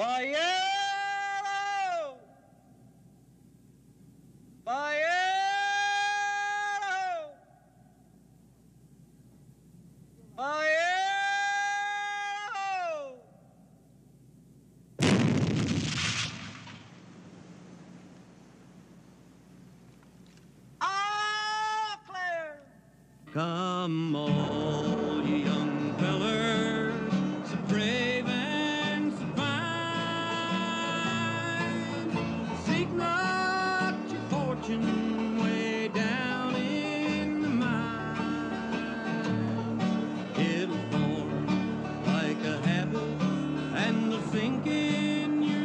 Bayero! Bayero! Bayero! All clear! Come all ye young fellers, so brave and so fine. Seek not your fortune way down in the mine. It'll form like a habit and will sink in your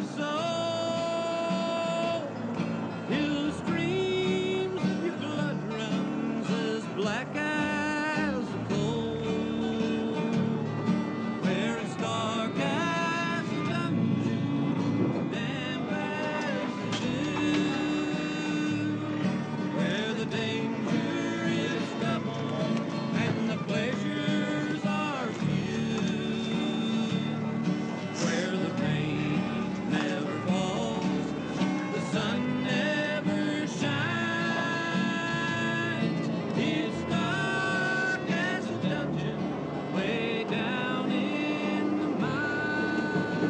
soul till the streams of your blood runs as black as the coal. Where it's dark as a dungeon, damp as the dew, where the danger is double and the pleasures are few, where the rain never falls, the sun never shines. It's dark as a dungeon way down in the mine.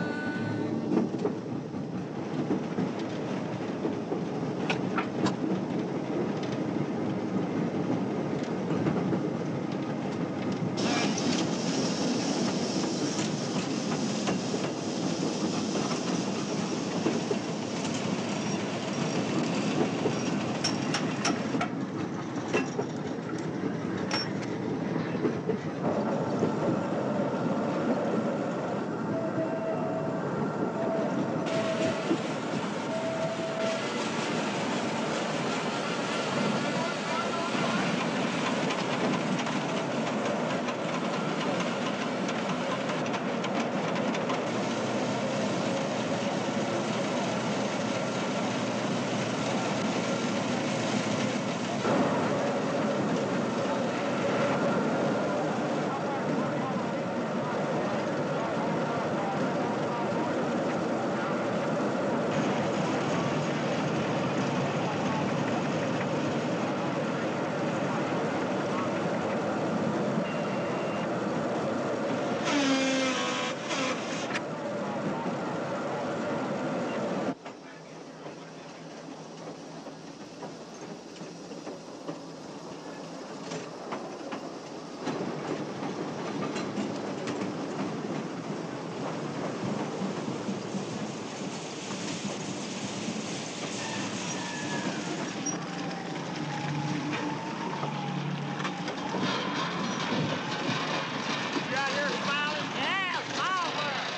You out here smiling? Yeah, smile bird.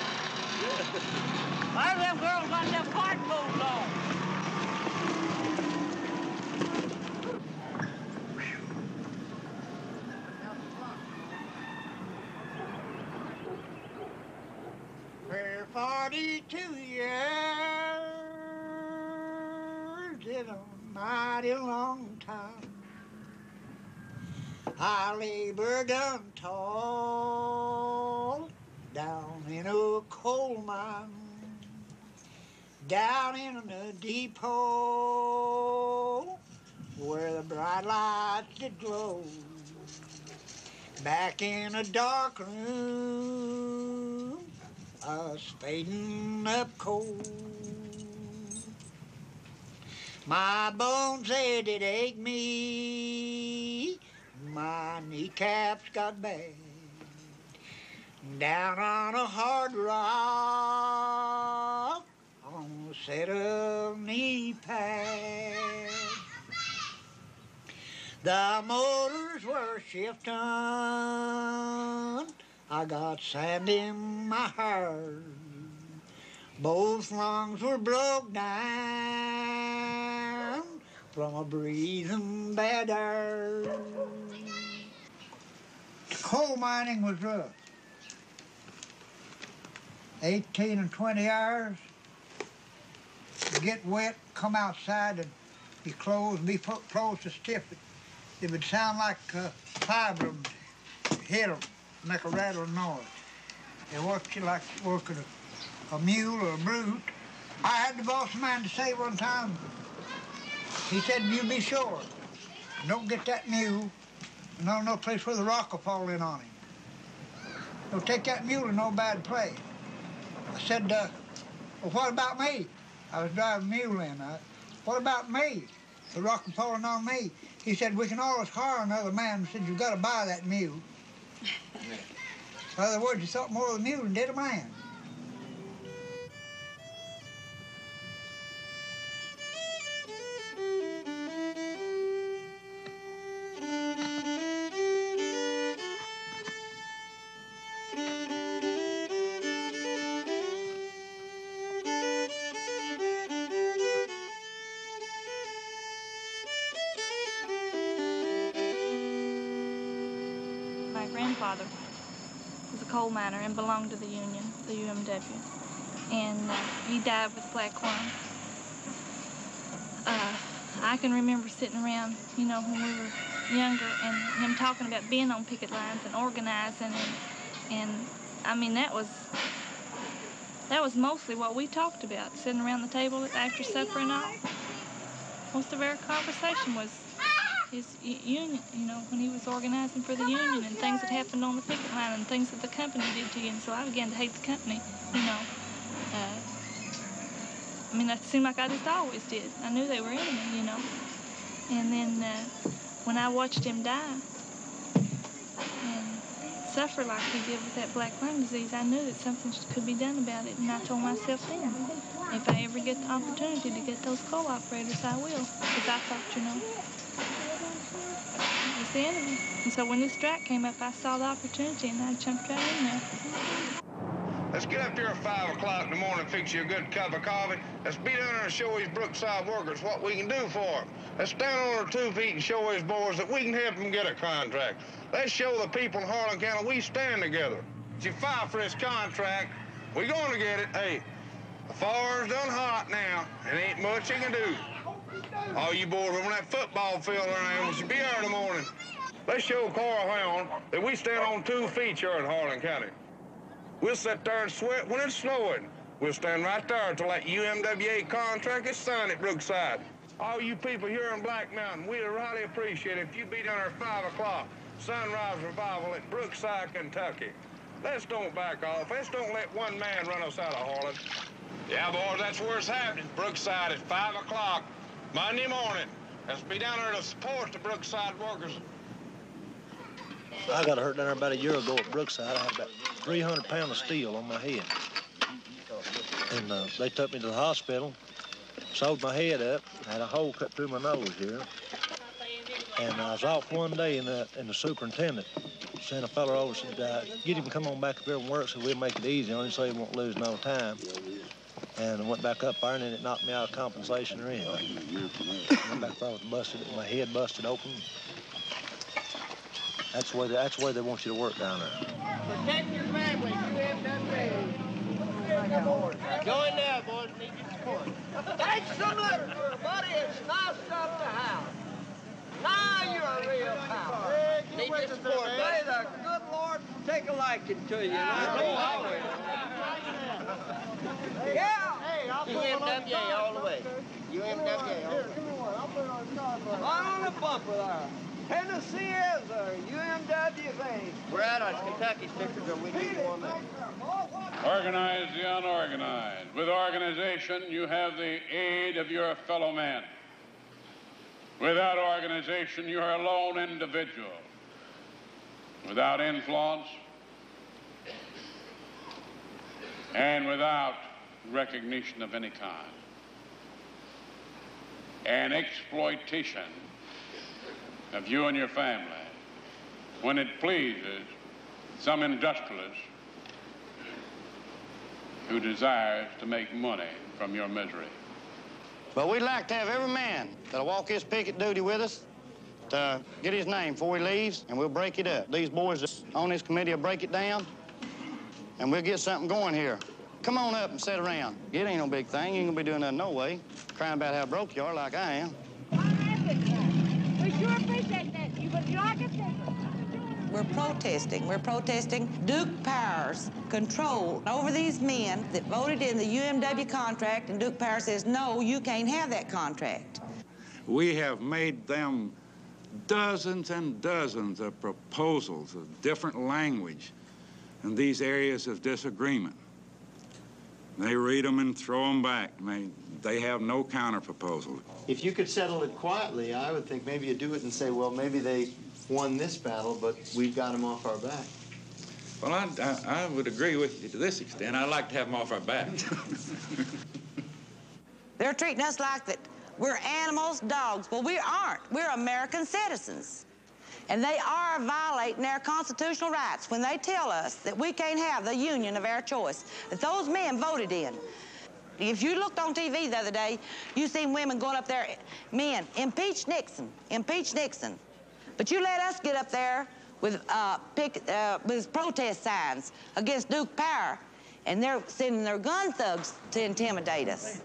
Why do them girls got their part clothes on? For 42 years is a mighty long time. I labored untold down in a coal mine, down in a deep hole where the bright lights did glow, back in a dark room, I was fading up cold. My bones, they did ache me, my kneecaps got bad. Down on a hard rock, on a set of knee pads. The motors were shifting, I got sand in my heart. Both lungs were broke down from a breathing bad air. Coal mining was rough. 18 and 20 hours, get wet, come outside and your clothes be close to stiff. It would sound like fiber hit them, make a rattling noise. It worked you like working a a mule or a brute. I had the boss man to say one time, he said, you be sure, don't get that mule, no place where the rock will fall in on him. Don't take that mule to no bad place. I said, well, what about me? I was driving a mule in. What about me? The rock was falling on me. He said, we can always hire another man. He said, you've got to buy that mule. In other words, he thought more of the mule than did a man. My grandfather was a coal miner and belonged to the union, the UMW, and he died with black lung. I can remember sitting around, you know, when we were younger, and him talking about being on picket lines and organizing, and I mean that was mostly what we talked about, sitting around the table after supper and all. Most of our conversation was his union, you know, when he was organizing for the union and things that happened on the picket line and things that the company did to you. And so I began to hate the company, you know. I mean, that seemed like I just always did. I knew they were enemy, you know. And then when I watched him die and suffer like he did with that black lung disease, I knew that something could be done about it. And I told myself then, if I ever get the opportunity to get those coal operators, I will. Because I thought, you know, it was the enemy. And so when this strike came up, I saw the opportunity and I jumped right in there. Let's get up here at 5 o'clock in the morning and fix you a good cup of coffee. Let's be down there and show these brookside workers what we can do for them. Let's stand on our 2 feet and show these boys that we can help them get a contract. Let's show the people in Harlan County we stand together. If you fight for this contract, we're going to get it. Hey, the fire's done hot now, and ain't much you can do. All you boys on that football field around, we should be here in the morning. Let's show Carl Hound that we stand on 2 feet here in Harlan County. We'll sit there and sweat when it's snowing. We'll stand right there till that UMWA contract is signed at Brookside. All you people here in Black Mountain, we'd highly appreciate it if you be down there at 5 o'clock, Sunrise Revival at Brookside, Kentucky. Let's don't back off. Let's don't let one man run us out of Harlan. Yeah, boys, that's where it's happening. Brookside at 5 o'clock, Monday morning. Let's be down there to support the Brookside workers. I got hurt down there about a year ago at Brookside. I had about 300 pounds of steel on my head. And they took me to the hospital, sewed my head up, had a hole cut through my nose here. And I was off one day, and the superintendent sent a fella over and said, get him to come on back up here and work so we'll make it easy on him so he won't lose no time. And I went back up there, and then it knocked me out of compensation or anything. I went back there with my head busted open. That's the way they want you to work down there. Protect your family, UMWA. Join now, boys. Need your support. Thanks some letters, buddy. It's nice stuff to have. Now you're a real pal. Need your support, buddy. May the good Lord take a liking to you. Yeah. UMWA all the way. UMWA all the way. Right on the bumper there. Tennessee is a UMWA. We're out on Kentucky stickers, or we need one there. Organize the unorganized. With organization, you have the aid of your fellow man. Without organization, you're a lone individual. Without influence, and without recognition of any kind. And exploitation of you and your family when it pleases some industrialist who desires to make money from your misery. But we'd like to have every man that'll walk his picket duty with us to get his name before he leaves, and we'll break it up. These boys on this committee will break it down, and we'll get something going here. Come on up and sit around. It ain't no big thing. You ain't gonna be doing nothing no way. Crying about how broke you are like I am. We sure appreciate that. You would like us. We're protesting. We're protesting Duke Power's control over these men that voted in the UMW contract, and Duke Power says, no, you can't have that contract. We have made them dozens and dozens of proposals of different language in these areas of disagreement. They read them and throw them back. They have no counter proposal. If you could settle it quietly, I would think maybe you'd do it and say, well, maybe they won this battle, but we've got them off our back. Well, I would agree with you to this extent. I'd like to have them off our back. They're treating us like that we're animals, dogs. Well, we aren't. We're American citizens. And they are violating their constitutional rights when they tell us that we can't have the union of our choice that those men voted in. If you looked on TV the other day, you seen women going up there, men, impeach Nixon, impeach Nixon. But you let us get up there with protest signs against Duke Power, and they're sending their gun thugs to intimidate us.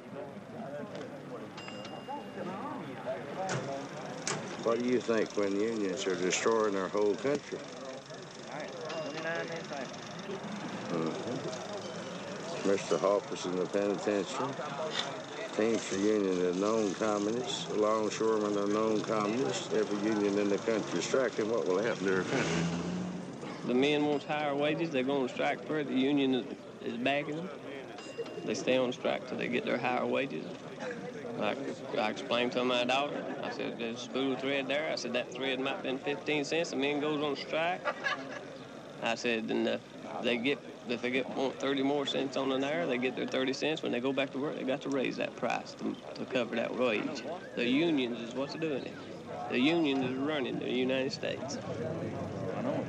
What do you think when unions are destroying our whole country? Mr. Hoppus in the penitentiary. Teamster Union are known communists. The longshoremen are known communists. Every union in the country is striking. What will happen to our country? The men want higher wages. They're going to strike for it. The union is backing them. They stay on strike till they get their higher wages. I explained to my daughter, I said, there's a spool of thread there. I said, that thread might have been 15 cents. The man goes on strike. I said, and if they want 30 more cents on an hour, they get their 30 cents. When they go back to work, they got to raise that price to cover that wage. The unions is what's doing it. The union is running the United States. I know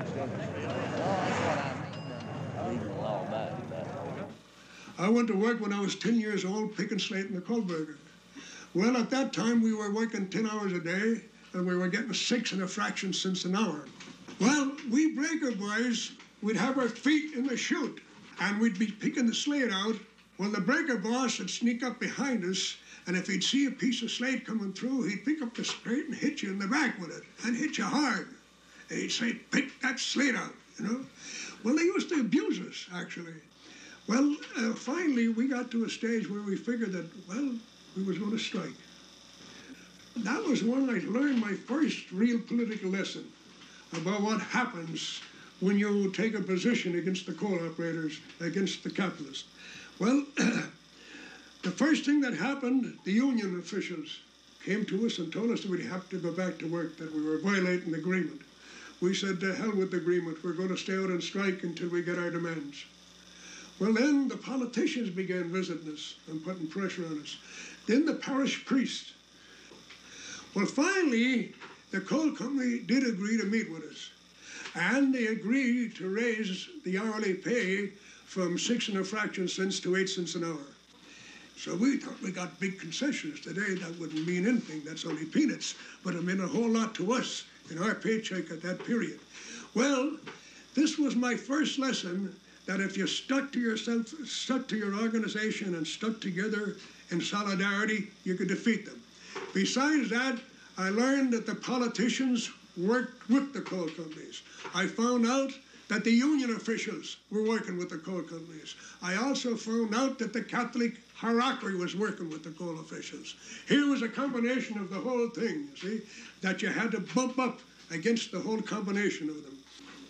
I went to work when I was 10 years old, picking slate in the Kohlberger. Well, at that time, we were working 10 hours a day, and we were getting 6 and a fraction cents an hour. Well, we breaker boys, we'd have our feet in the chute, and we'd be picking the slate out. Well, the breaker boss would sneak up behind us, and if he'd see a piece of slate coming through, he'd pick up the slate and hit you in the back with it, and hit you hard. And he'd say, pick that slate out, you know? Well, they used to abuse us, actually. Well, finally, we got to a stage where we figured that, well, we was going to strike. That was when I learned my first real political lesson about what happens when you take a position against the coal operators, against the capitalists. Well, the first thing that happened, the union officials came to us and told us that we'd have to go back to work, that we were violating the agreement. We said, to hell with the agreement. We're going to stay out and strike until we get our demands. Well, then the politicians began visiting us and putting pressure on us. Then the parish priest. Well, finally, the coal company did agree to meet with us. And they agreed to raise the hourly pay from 6 and a fraction cents to 8 cents an hour. So we thought we got big concessions today. That wouldn't mean anything. That's only peanuts. But it meant a whole lot to us in our paycheck at that period. Well, this was my first lesson that if you stuck to yourself, stuck to your organization, and stuck together in solidarity, you could defeat them. Besides that, I learned that the politicians worked with the coal companies. I found out that the union officials were working with the coal companies. I also found out that the Catholic hierarchy was working with the coal officials. Here was a combination of the whole thing, you see, that you had to bump up against the whole combination of them.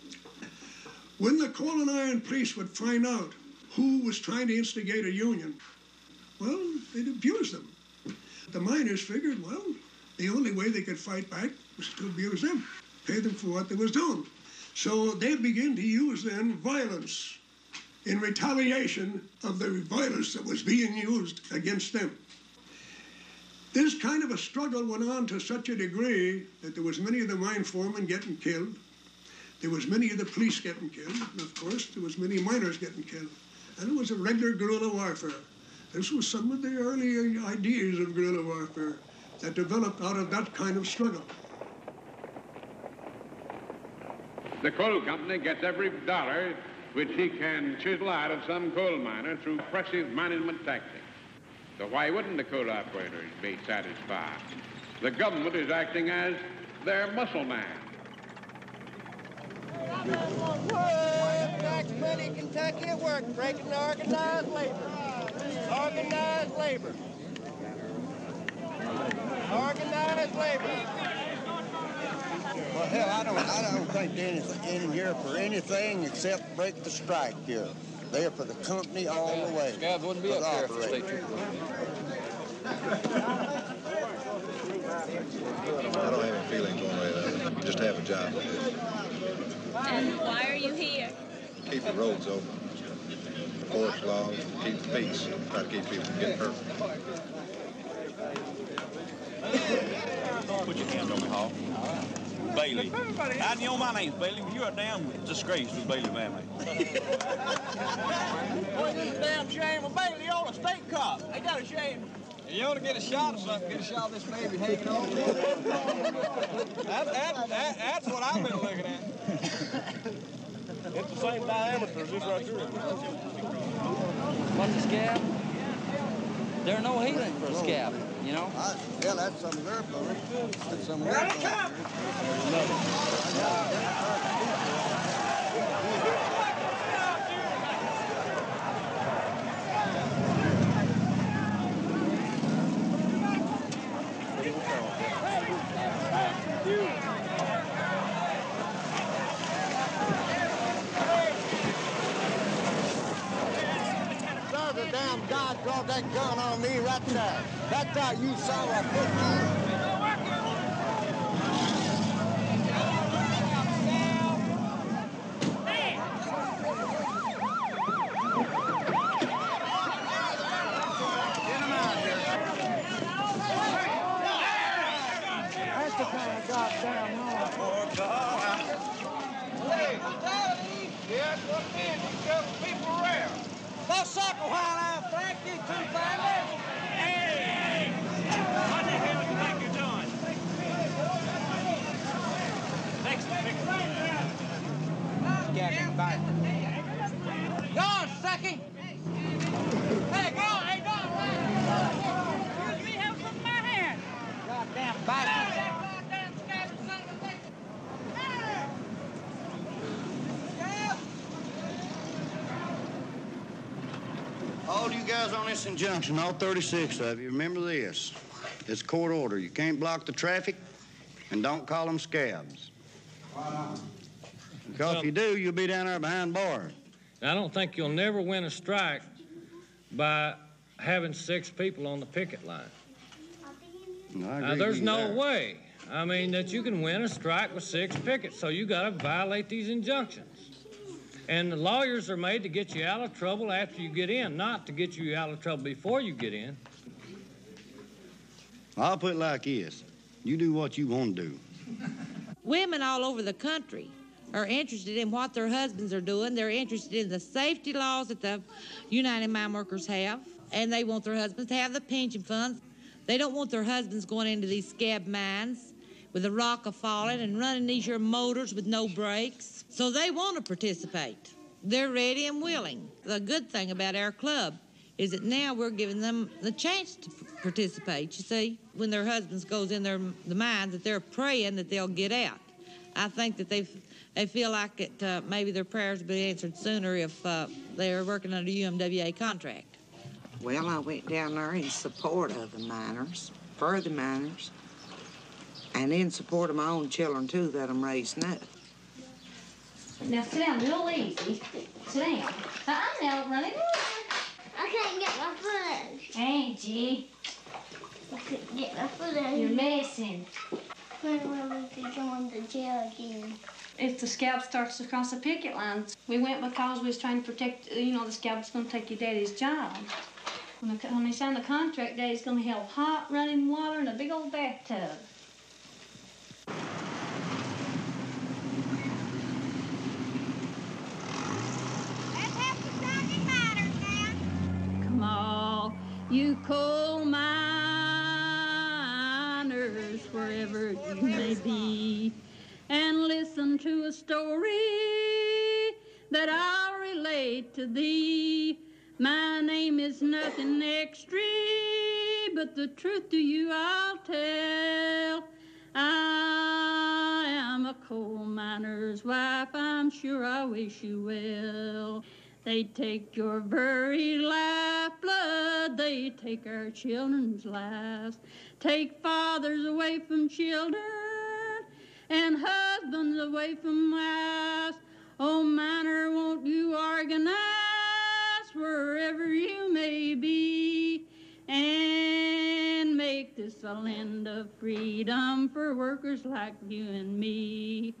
When the coal and iron police would find out who was trying to instigate a union, well, they'd abuse them. The miners figured, well, the only way they could fight back was to abuse them, pay them for what they was doing. So they began to use then violence in retaliation of the violence that was being used against them. This kind of a struggle went on to such a degree that there was many of the mine foremen getting killed. There was many of the police getting killed, and of course, there was many miners getting killed. And it was a regular guerrilla warfare. This was some of the early ideas of guerrilla warfare that developed out of that kind of struggle. The coal company gets every dollar which he can chisel out of some coal miner through oppressive management tactics. So why wouldn't the coal operators be satisfied? The government is acting as their muscle man. Tax money in Kentucky at work, breaking the organized labor. Organized labor. Organized labor. Well, hell, I don't think they're in here for anything except break the strike here. They're for the company all the way. Scabs wouldn't be up here if the state trooper. I don't have any feelings one way or the other. You just have a job. And why are you here? Keep the roads open, enforce laws, keep the peace, try to keep people from getting hurt. Put your hands on me, Hall. Bailey. I know my name's Bailey, but you're a damn disgrace to the Bailey family. Boy, this is a damn shame. Well, Bailey, you're a state cop. They got a shame. You ought to get a shot of something, get a shot of this baby hanging on. That's what I've been looking at. It's the same diameter as this right here. What's a scab? There are no healing for a scab, you know? Yeah, that's some of their fun. That's some of their fun. The damn God brought that gun on me right there. That's how you son of a bitch. That's the kind of goddamn law. Hey, yeah, what man? You got people around. That sucker while I'm Frank, you two families. Hey! What the hell do you think you're doing? Next thing. Scabbing back. Go on, sucky. Hey, go on. Hey, go on. Excuse me, have some in my hand. Goddamn bastard. Goddamn scabbing son of a bitch. All you guys on this injunction, all 36 of you, remember this. It's court order. You can't block the traffic, and don't call them scabs. Because if you do, you'll be down there behind bars. I don't think you'll never win a strike by having 6 people on the picket line. There's no way, that you can win a strike with 6 pickets, so you got to violate these injunctions. And the lawyers are made to get you out of trouble after you get in, not to get you out of trouble before you get in. I'll put it like this. You do what you want to do. Women all over the country are interested in what their husbands are doing. They're interested in the safety laws that the United Mine Workers have, and they want their husbands to have the pension funds. They don't want their husbands going into these scab mines with a rock falling and running these here motors with no brakes. So they want to participate. They're ready and willing. The good thing about our club is that now we're giving them the chance to participate. You see, when their husbands goes in the mines, that they're praying that they'll get out. I think that they feel like it, maybe their prayers will be answered sooner if they're working under a UMWA contract. Well, I went down there in support of the miners, for the miners, and in support of my own children, too, that I'm raising up. Now sit down real easy. Sit down. Now, running around. I can't get my foot. Angie. I couldn't get my foot out. You're messing. When will we be going to jail again? If the scab starts to cross the picket lines, we went because we was trying to protect, the scab's going to take your daddy's job. When they sign the contract, Daddy's going to have hot running water and a big old bathtub. Come on, you coal miners, wherever you may be, and listen to a story that I'll relate to thee. My name is nothing extra, but the truth to you I'll tell. I I'm a coal miner's wife, I'm sure I wish you well. They take your very lifeblood, they take our children's lives, take fathers away from children and husbands away from wives. Oh, miner, won't you organize wherever you may be and make this a land of freedom for workers like you and me?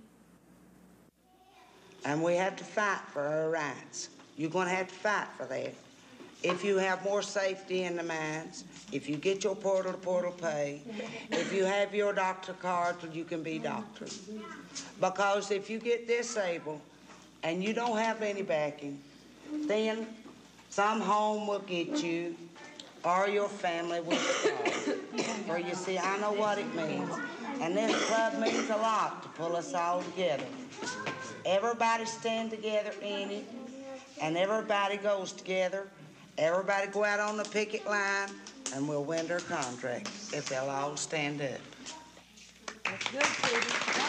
And we have to fight for our rights. You're going to have to fight for that. If you have more safety in the mines, if you get your portal-to-portal pay, if you have your doctor card so you can be doctored. Because if you get disabled and you don't have any backing, then some home will get you or your family will starve. For you see, I know what it means. And this club means a lot to pull us all together. Everybody stand together in it, and everybody goes together. Everybody go out on the picket line, and we'll win their contract if they'll all stand up. That's good, Kitty.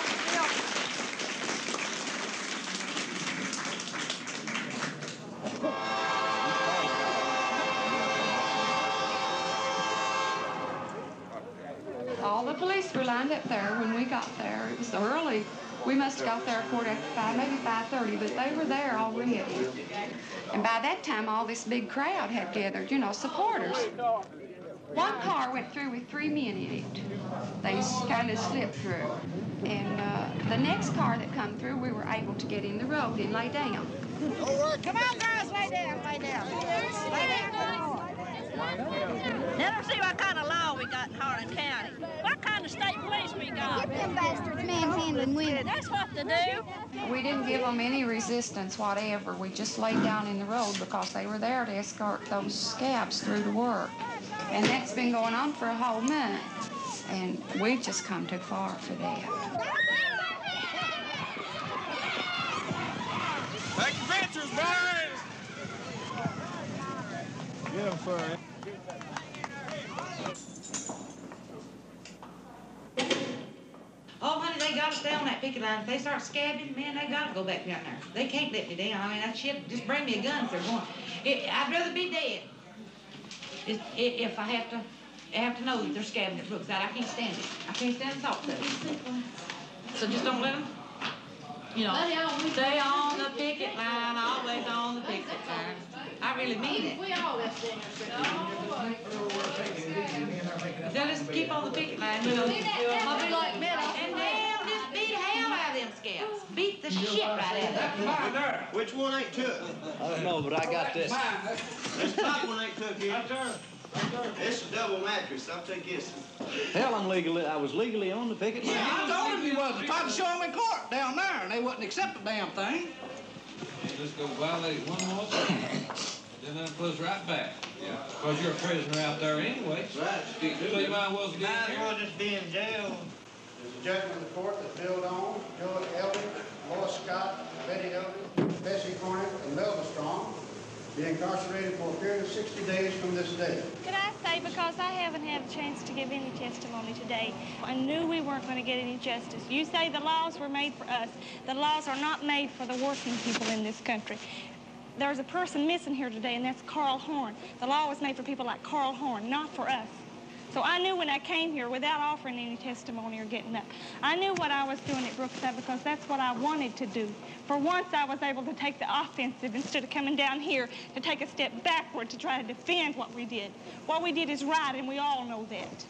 All the police were lined up there when we got there. It was so early. We must have got there a quarter after 5, maybe 5:30, but they were there already. And by that time, all this big crowd had gathered, you know, supporters. One car went through with 3 men in it. They kind of slipped through. And the next car that come through, we were able to get in the road and lay down. Come on, girls, lay down, lay down. Lay down. Let them see what kind of law we got in Harlan County. What kind of state police we got. Get them bastards manhandling women. That's what to do. We didn't give them any resistance whatever. We just laid down in the road because they were there to escort those scabs through to work. And that's been going on for a whole month. And we've just come too far for that. Take your pictures, boys! Get them for it. Oh, honey, they got to stay on that picket line. If they start scabbing, man, they got to go back down there. They can't let me down. I mean, that shit, just bring me a gun if they're going. I'd rather be dead if I have to know that they're scabbing at Brookside. I can't stand it. I can't stand the thought of it. So just don't let them, you know, stay on the picket line, always on the picket line. I really mean it. We all left in They'll just keep on the picket line, you know. I'll be like me. And they'll just beat hell out of them scabs. Beat the shit right out of them. Which one ain't took? I don't know, but I got this. This top one ain't took here. It's a double mattress. I'll take this. Hell, I was legally on the picket line. Yeah, I told him you was. I tried to show him in court down there, and they wouldn't accept the damn thing. Just go violate one more time, then that puts right back. Yeah. Because you're a prisoner out there anyway. Right. So you might as well get Might here. as well just be in jail. There's a judgment of the court that Bill Doan, Joe Eldridge, Lois Scott, Betty Eldridge, Bessie Cornick, and Melba Strong be incarcerated for a period of 60 days from this day. Could I say, because I haven't had a chance to give any testimony today, I knew we weren't going to get any justice. You say the laws were made for us. The laws are not made for the working people in this country. There's a person missing here today, and that's Carl Horn. The law was made for people like Carl Horn, not for us. So I knew when I came here, without offering any testimony or getting up, I knew what I was doing at Brookside because that's what I wanted to do. For once, I was able to take the offensive instead of coming down here to take a step backward to try to defend what we did. What we did is right, and we all know that.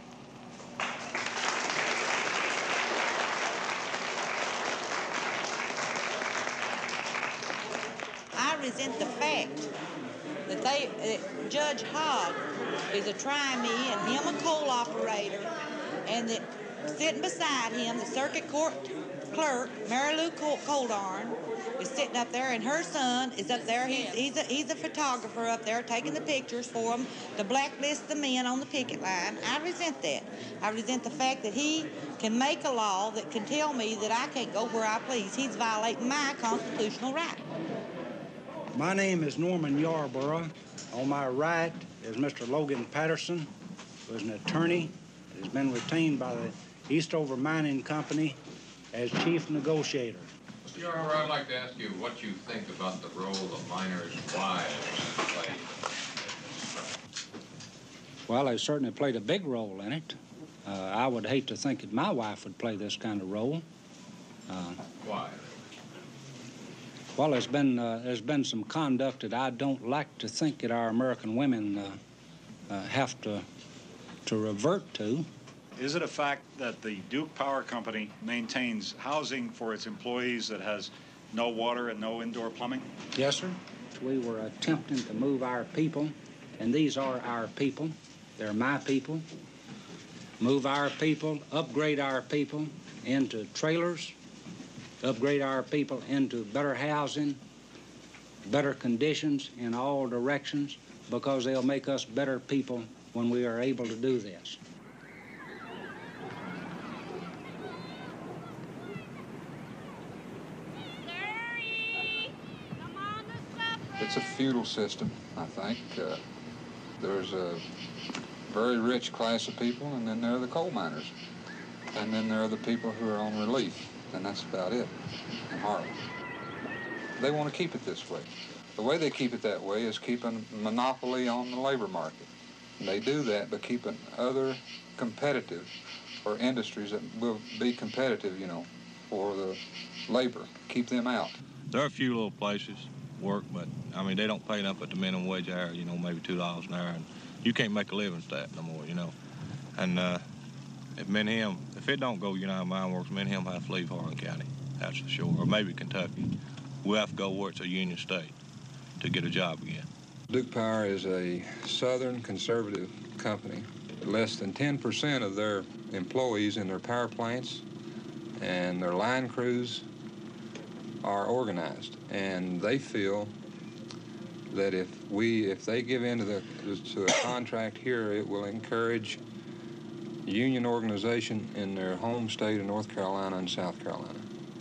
I resent the fact that Judge Hogg is a tri-me and him a coal operator, and that sitting beside him, the circuit court clerk, Mary Lou Coldarn, is sitting up there, and her son is up there. He's a photographer up there taking the pictures for them to blacklist the men on the picket line. I resent that. I resent the fact that he can make a law that can tell me that I can't go where I please. He's violating my constitutional right. My name is Norman Yarborough. On my right is Mr. Logan Patterson, who is an attorney that has been retained by the Eastover Mining Company as chief negotiator. Mr. Yarber, I'd like to ask you what you think about the role the miners' wives play. Well, they certainly played a big role in it. I would hate to think that my wife would play this kind of role. Why? Well, there's been some conduct that I don't like to think that our American women have to revert to. Is it a fact that the Duke Power Company maintains housing for its employees that has no water and no indoor plumbing? Yes, sir. We were attempting to move our people, and these are our people. They're my people. Move our people, upgrade our people into trailers, upgrade our people into better housing, better conditions in all directions, because they'll make us better people when we are able to do this. It's a feudal system, I think. There's a very rich class of people, and then there are the coal miners. And then there are the people who are on relief, and that's about it in Harlan. They want to keep it this way. The way they keep it that way is keeping a monopoly on the labor market. And they do that by keeping other competitive, or industries that will be competitive, you know, for the labor, keep them out. There are a few little places work, but I mean, they don't pay up at the minimum wage hour, you know, maybe $2 an hour, and you can't make a living with that no more, you know. And if it don't go United Mine Works, me and him have to leave Harlan County, that's for sure, or maybe Kentucky. We'll have to go where it's a union state to get a job again. Duke Power is a Southern conservative company. Less than 10% of their employees in their power plants and their line crews are organized, and they feel that if they give in to a contract here, it will encourage union organization in their home state of North Carolina and South Carolina.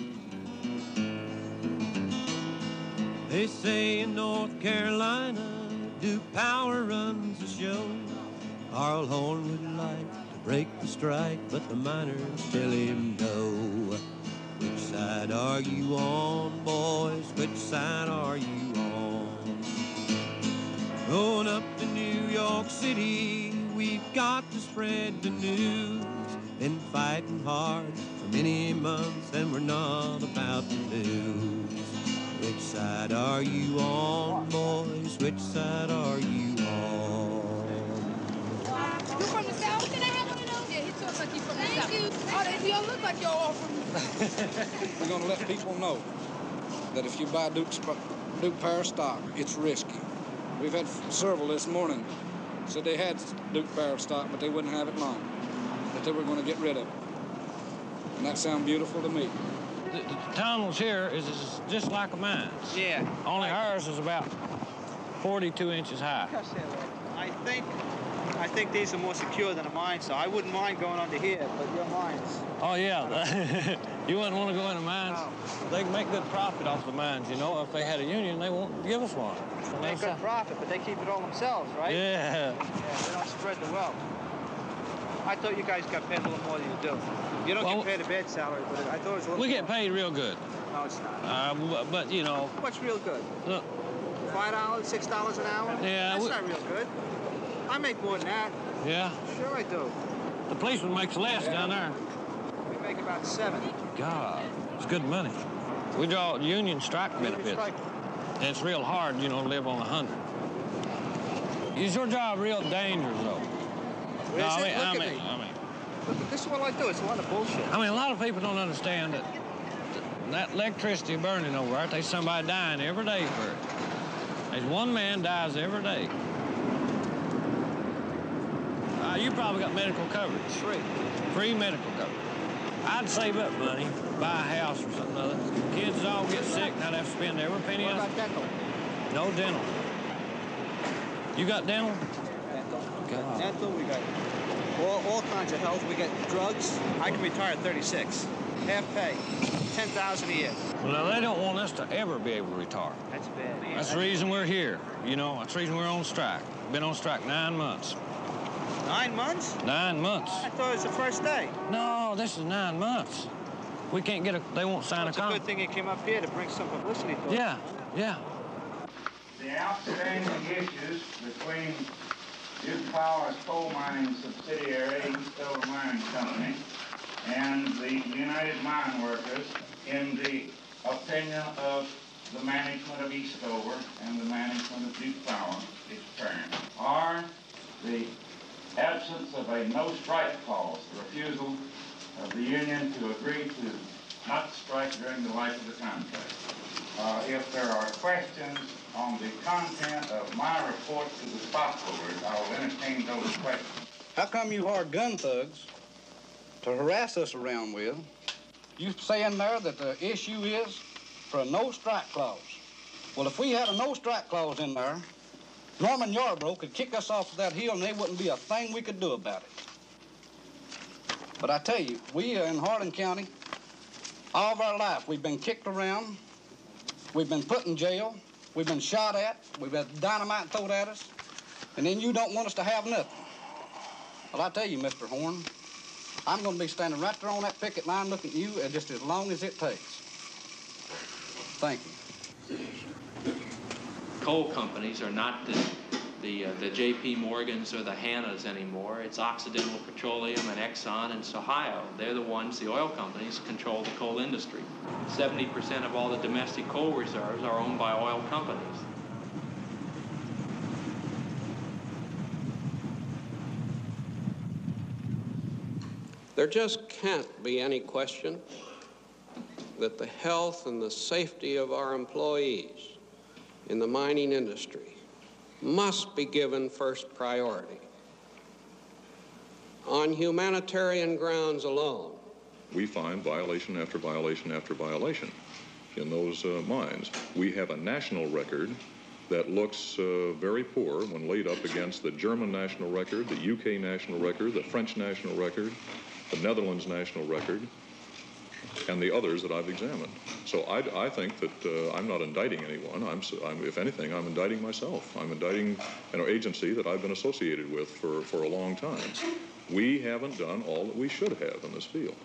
They say in North Carolina, Duke Power runs the show. Carl Horn would like to break the strike, but the miners tell him no. Which side are you on, boys? Which side are you on? Growing up in New York City, we've got to spread the news. Been fighting hard for many months, and we're not about to lose. Which side are you on, boys? Which side are you on? You're from the South? Can I have one of those? Yeah, he looks like he's from the South. Thank you. Oh, they don't look like you're all from the South. We're going to let people know that if you buy Duke Power stock, it's risky. We've had several this morning said they had Duke Power stock, but they wouldn't have it long, that they were going to get rid of it. And that sounds beautiful to me. The tunnels here is just like a mine. Yeah. Only ours is about 42 inches high. I think these are more secure than a mine, so I wouldn't mind going under here, but your mines. Oh, yeah. You wouldn't want to go into mines. No. They can make good profit off the mines, you know. If they had a union, they won't give us one. They make good profit, but they keep it all themselves, right? Yeah. Yeah, they don't spread the wealth. I thought you guys got paid a little more than you do. You don't get paid a bad salary, but I thought it was a little We get paid real good. No, it's not. But, you know. What's real good? Look. $5, $6 an hour? Yeah. That's not real good. I make more than that. Yeah? Sure I do. The policeman makes less down there. We make about 70. God, it's good money. We draw union strike benefits. And it's real hard, you know, to live on 100. Is your job real dangerous, though? No, I mean, look, this is what I do. It's a lot of bullshit. I mean, a lot of people don't understand that electricity burning over there, there's somebody dying every day for it. There's one man dies every day. You probably got medical coverage. Free medical coverage. I'd save up money, buy a house or something other. Kids all get sick, and I'd have to spend every penny. What about dental? No dental. You got dental? Dental. Dental, we got all kinds of health. We got drugs. I can retire at 36. Half pay. $10,000 a year. Well, they don't want us to ever be able to retire. That's bad. That's the reason we're here. You know, that's the reason we're on strike. Been on strike 9 months. 9 months? 9 months. I thought it was the first day. No, this is 9 months. We can't get they won't sign It's a good thing he came up here to bring some publicity to us. Yeah, yeah. The outstanding issues between Duke Power's coal mining subsidiary, Eastover Mining Company, and the United Mine Workers, in the opinion of the management of Eastover and the management of Duke Power, its parent, are the absence of a no-strike clause, the refusal of the union to agree to not strike during the life of the contract. If there are questions on the content of my report to the stockholders, I will entertain those questions. How come you hired gun thugs to harass us around with? You say in there that the issue is for a no-strike clause. Well, if we had a no-strike clause in there, Norman Yarborough could kick us off that hill and there wouldn't be a thing we could do about it. But I tell you, we in Harlan County, all of our life, we've been kicked around, we've been put in jail, we've been shot at, we've had dynamite thrown at us, and then you don't want us to have nothing. Well, I tell you, Mr. Horn, I'm going to be standing right there on that picket line looking at you just as long as it takes. Thank you. Coal companies are not the J.P. Morgans or the Hannas anymore. It's Occidental Petroleum and Exxon and Ohio. They're the ones, the oil companies, control the coal industry. 70% of all the domestic coal reserves are owned by oil companies. There just can't be any question that the health and the safety of our employees in the mining industry must be given first priority. On humanitarian grounds alone, we find violation after violation after violation in those mines. We have a national record that looks very poor when laid up against the German national record, the UK national record, the French national record, the Netherlands national record, and the others that I've examined. So I think that I'm not indicting anyone. If anything, I'm indicting myself. I'm indicting an agency that I've been associated with for a long time. We haven't done all that we should have in this field.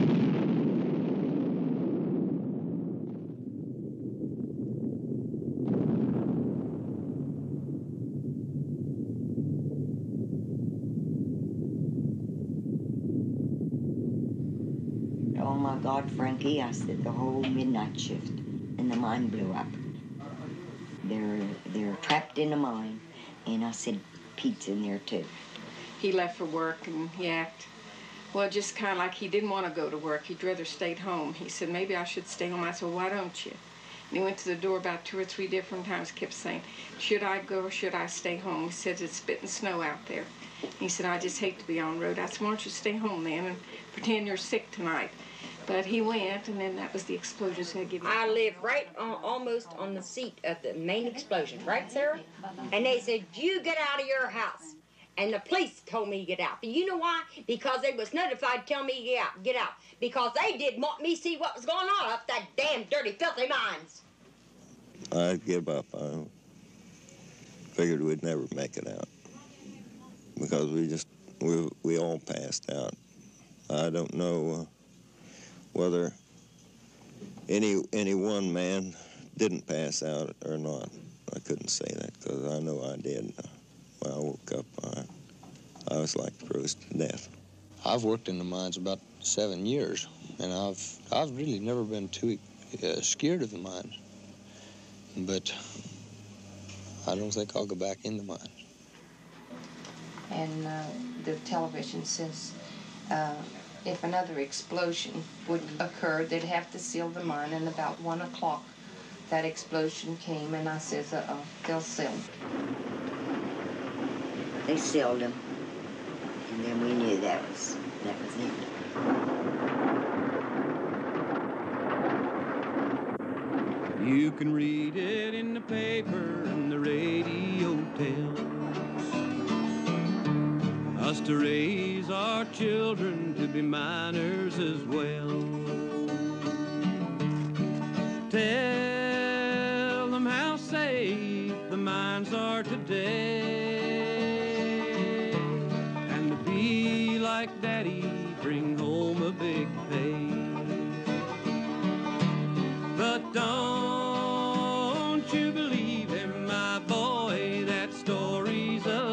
Oh my God, Frankie, I said the whole midnight shift and the mine blew up. They're trapped in the mine, and I said Pete's in there too. He left for work and he acted, well, just kind of like he didn't want to go to work. He'd rather stayed home. He said, maybe I should stay home. I said, well, why don't you? And he went to the door about 2 or 3 different times, kept saying, should I go or should I stay home? He said, it's spitting snow out there. He said, I just hate to be on the road. I said, why don't you stay home then and pretend you're sick tonight? But he went, and then that was the explosion. So I live right almost on the seat of the main explosion, right, Sarah? And they said, you get out of your house. And the police told me to get out. But you know why? Because they was notified to tell me to get out. Because they didn't want me to see what was going on up that damn dirty, filthy mines. I'd give up. I figured we'd never make it out. Because we all passed out. I don't know whether any one man didn't pass out or not. I couldn't say that because I know I did. When I woke up, I was like froze to death. I've worked in the mines about 7 years, and I've really never been too scared of the mines. But I don't think I'll go back in the mines. And the television says if another explosion would occur, they'd have to seal the mine, and about 1 o'clock that explosion came, and I says, they'll seal them. They sealed them, and then we knew that was it. You can read it in the paper and the radio tells us to raise our children to be miners as well. Tell them how safe the mines are today, and to be like Daddy, bring home a big pay. But don't you believe him, my boy, that story's a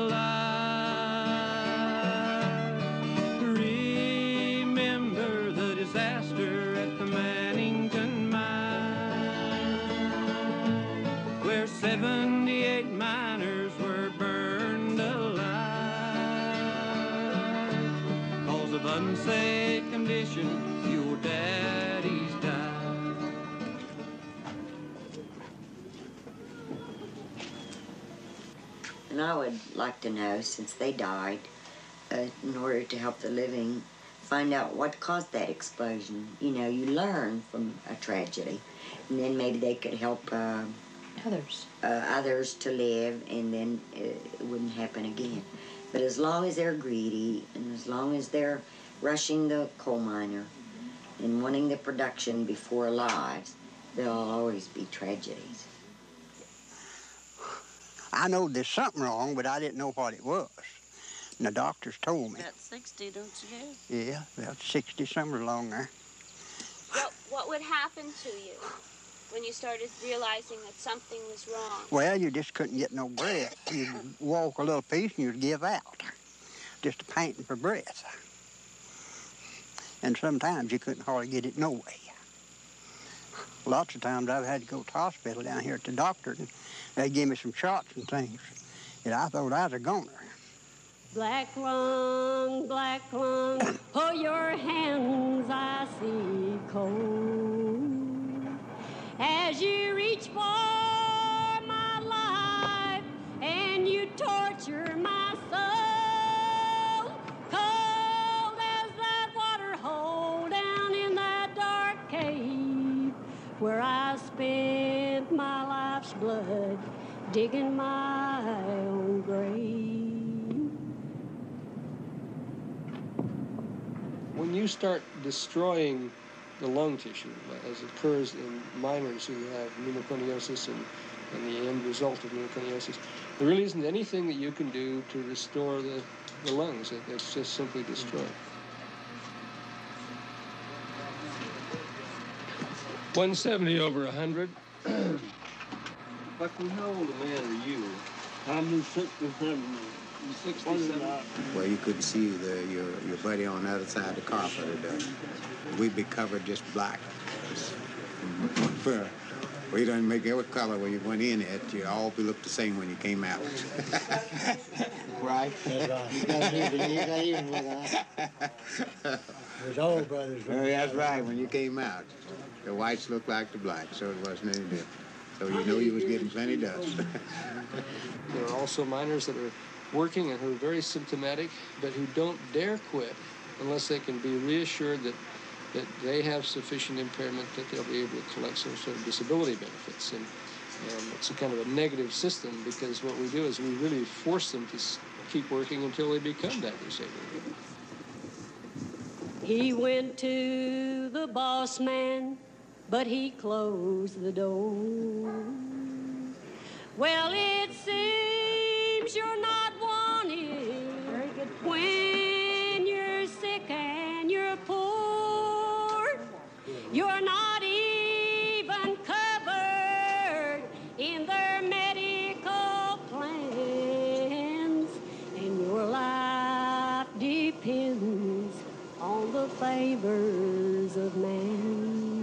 lie. Remember the disaster at the Mannington mine, where 78 miners were burned alive. Cause of unsafe conditions, your daddy's died. And I would like to know, since they died, in order to help the living, find out what caused that explosion. You know, you learn from a tragedy, and then maybe they could help others to live, and then it wouldn't happen again. But as long as they're greedy, and as long as they're rushing the coal miner and wanting the production before lives, there'll always be tragedies. I know there's something wrong, but I didn't know what it was. And the doctors told me. About 60, don't you guess? Yeah, about 60 somewhere along there. What would happen to you when you started realizing that something was wrong? Well, you just couldn't get no breath. You'd walk a little piece and you'd give out, just panting for breath. And sometimes you couldn't hardly get it no way. Lots of times I've had to go to the hospital down here at the doctor, and they give me some shots and things, and I thought I was a goner. Black lung, oh, your hands I see cold. As you reach for my life and you torture my soul, cold as that water hole down in that dark cave where I spent my life's blood digging my own grave. When you start destroying the lung tissue, as occurs in miners who have pneumoconiosis and the end result of pneumoconiosis, there really isn't anything that you can do to restore the lungs. It's just simply destroyed. 170 over 100. Buckley, how old a man are you? I'm 67. 67. Well, you couldn't see your buddy on the other side of the car, but we'd be covered just black. Well, you don't make every color when you went in it. You all be looked the same when you came out. Right? That's right. You got even with us. There's old brothers. That's right. When you came out, the whites looked like the blacks, so it wasn't any different. So you know you was getting plenty dust. There are also miners that are working and who are very symptomatic, but who don't dare quit unless they can be reassured that they have sufficient impairment that they'll be able to collect some sort of disability benefits. And it's a kind of a negative system, because what we do is we really force them to keep working until they become that disabled. He went to the boss man, but he closed the door. Well, it seems you're not wanted when you're sick and you're poor. You're not even covered in their medical plans, and your life depends on the favors of man.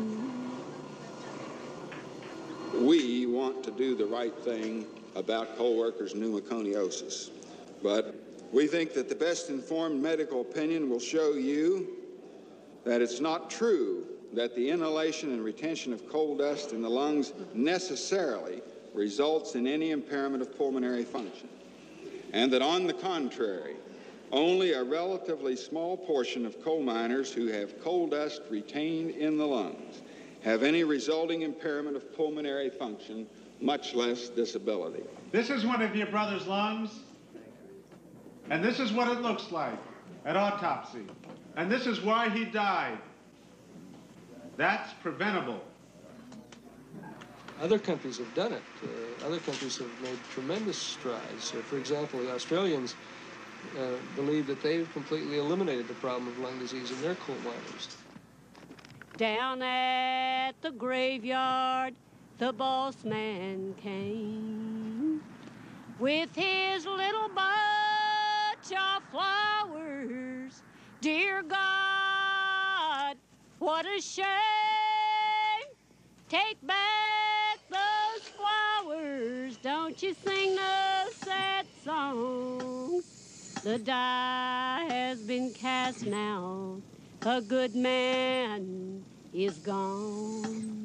We want to do the right thing about coal workers' pneumoconiosis, but we think that the best informed medical opinion will show you that it's not true that the inhalation and retention of coal dust in the lungs necessarily results in any impairment of pulmonary function, and that on the contrary, only a relatively small portion of coal miners who have coal dust retained in the lungs have any resulting impairment of pulmonary function, much less disability. This is one of your brother's lungs, and this is what it looks like at autopsy, and this is why he died. That's preventable. Other countries have done it. Other countries have made tremendous strides. For example, the Australians believe that they've completely eliminated the problem of lung disease in their coal miners. Down at the graveyard, the boss man came with his little bunch of flowers. Dear God, what a shame. Take back those flowers. Don't you sing no sad songs. The die has been cast now. A good man is gone.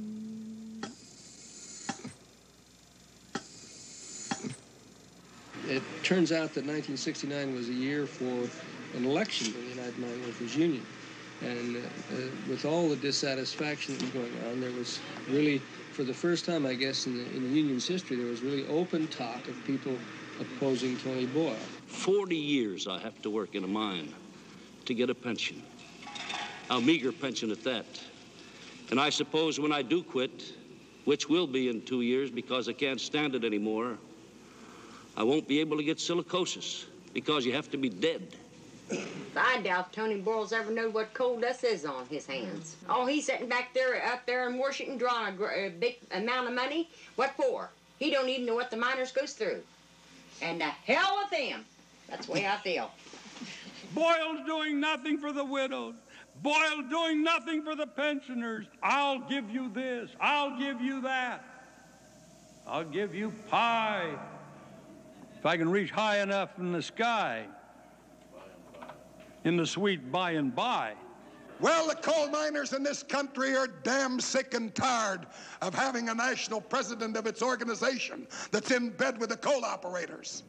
It turns out that 1969 was a year for an election in the United Mine Workers Union. And with all the dissatisfaction that was going on, there was really, for the first time, I guess, in the union's history, there was really open talk of people opposing Tony Boyle. 40 years I have to work in a mine to get a pension. A meager pension at that. And I suppose when I do quit, which will be in 2 years because I can't stand it anymore, I won't be able to get silicosis because you have to be dead. I doubt Tony Boyle's ever know what coal dust is on his hands. Oh, he's sitting back there, up there in Washington, drawing a big amount of money. What for? He don't even know what the miners goes through. And the hell with them. That's the way I feel. Boyle's doing nothing for the widows. Boyle doing nothing for the pensioners. I'll give you this. I'll give you that. I'll give you pie. If I can reach high enough in the sky, in the sweet by and by. Well, the coal miners in this country are damn sick and tired of having a national president of its organization that's in bed with the coal operators.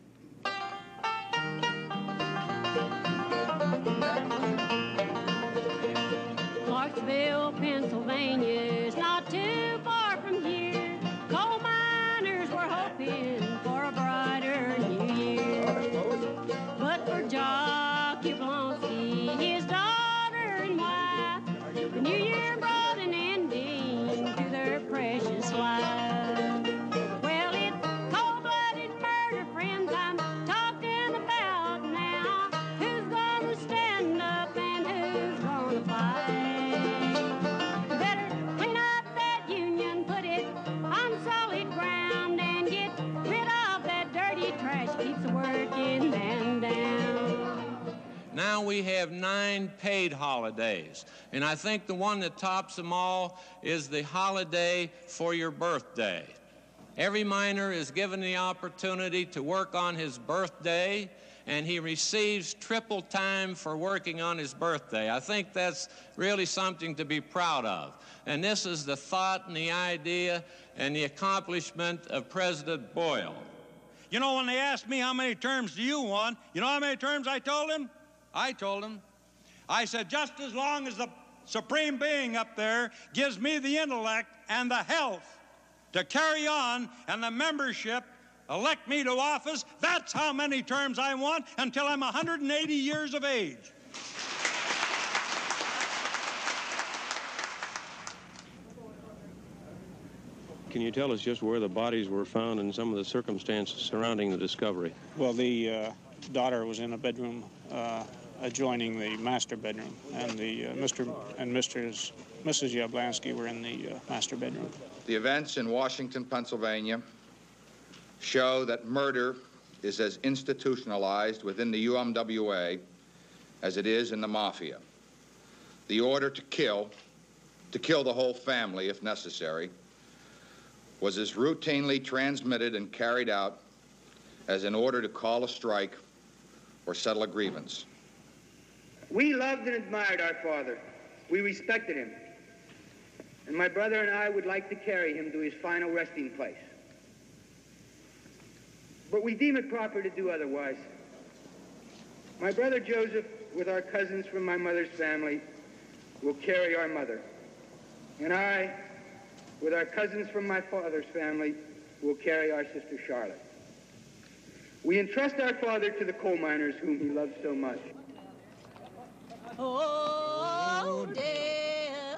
Clarksville, Pennsylvania is not too far from here. Coal miners were hoping for a brighter new year. But for Jockey Blonsky, his daughter and wife, the new year brought an ending to their precious life. Well, it's cold-blooded murder, friends, I'm talking about now. Who's gonna stand up and who's gonna fight? Better clean up that union, put it on solid ground, and get rid of that dirty trash, keeps the working man down. Now we have 9 paid holidays, and I think the one that tops them all is the holiday for your birthday. Every miner is given the opportunity to work on his birthday, and he receives triple time for working on his birthday. I think that's really something to be proud of. And this is the thought and the idea and the accomplishment of President Boyle. You know, when they asked me how many terms do you want, you know how many terms I told him? I said, just as long as the Supreme Being up there gives me the intellect and the health to carry on and the membership elect me to office, that's how many terms I want until I'm 180 years of age. Can you tell us just where the bodies were found and some of the circumstances surrounding the discovery? Well, the daughter was in a bedroom adjoining the master bedroom, and the Mr. and Mrs. Yablansky were in the master bedroom. The events in Washington, Pennsylvania show that murder is as institutionalized within the UMWA as it is in the mafia. The order to kill the whole family if necessary, was as routinely transmitted and carried out as an order to call a strike or settle a grievance. We loved and admired our father. We respected him. And my brother and I would like to carry him to his final resting place. But we deem it proper to do otherwise. My brother Joseph, with our cousins from my mother's family, will carry our mother. And I, with our cousins from my father's family, will carry our sister Charlotte. We entrust our father to the coal miners whom he loved so much. Oh, death,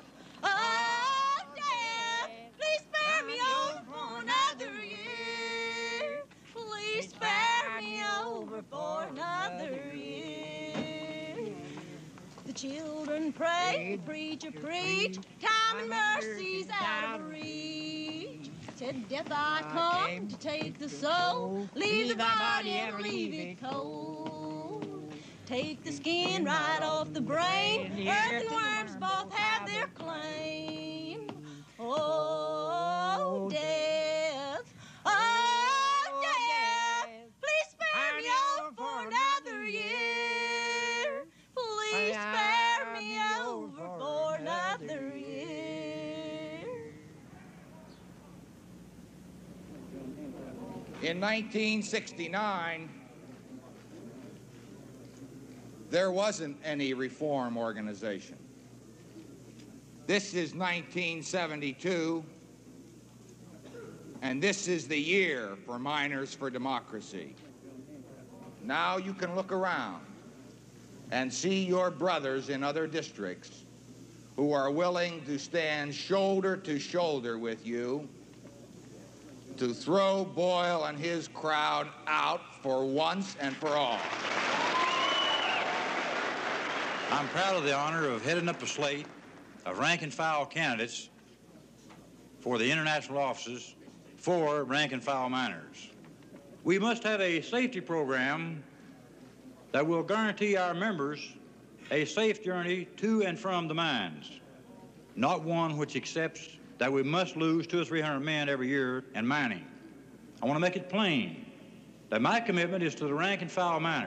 please spare me over for another year. Please spare me over for another year. The children pray, the preacher preach, time and mercy's out of reach. Said death I come to take the soul, leave the body and leave it cold. Take the skin right off the brain, earth and worms both have their claim. Oh, death, please spare me over for another year. Please spare me over for another year. In 1969, there wasn't any reform organization. This is 1972, and this is the year for Miners for Democracy. Now you can look around and see your brothers in other districts who are willing to stand shoulder to shoulder with you to throw Boyle and his crowd out for once and for all. I'm proud of the honor of heading up a slate of rank-and-file candidates for the international offices for rank-and-file miners. We must have a safety program that will guarantee our members a safe journey to and from the mines, not one which accepts that we must lose 200 or 300 men every year in mining. I want to make it plain that my commitment is to the rank-and-file miner.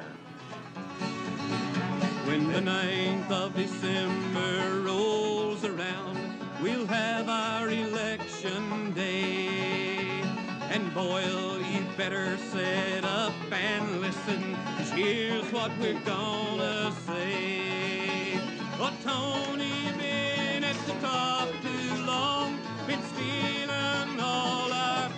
When the 9th of December rolls around, we'll have our election day. And Boyle, you better sit up and listen, 'cause here's what we're gonna say. Oh, Tony been at the top too long, been stealing all our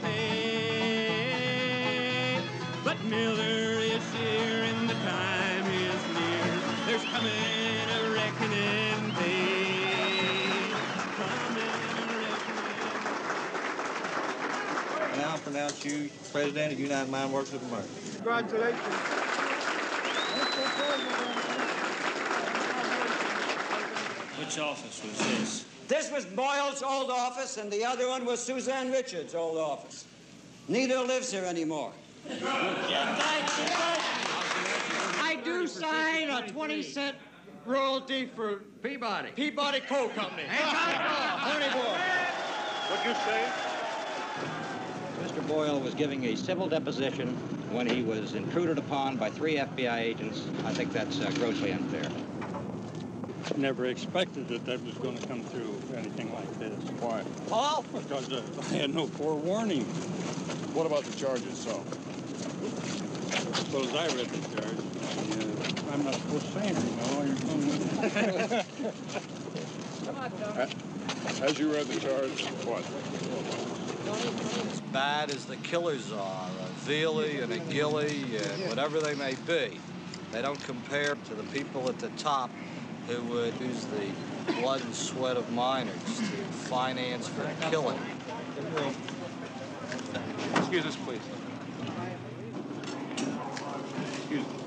pay. But Miller is here and the time is near. There's coming a reckoning day. Coming a reckoning. I now pronounce you President of United Mine Workers of America. Congratulations. Which office was this? This was Boyle's old office, and the other one was Suzanne Richards' old office. Neither lives here anymore. I do sign a 20-cent royalty for Peabody Coal Company. Tony Boyle. What'd you say? Mr. Boyle was giving a civil deposition when he was intruded upon by 3 FBI agents. I think that's grossly unfair. Never expected that was going to come through anything like this. Why? Paul? Because I had no forewarning. What about the charge itself? Suppose I read the charge. I'm not supposed to say anything. As you read the charge, what? As bad as the killers are, a Veely and a Gilly and whatever they may be, they don't compare to the people at the top who would use the blood and sweat of miners to finance for killing. Excuse us, please. Excuse me.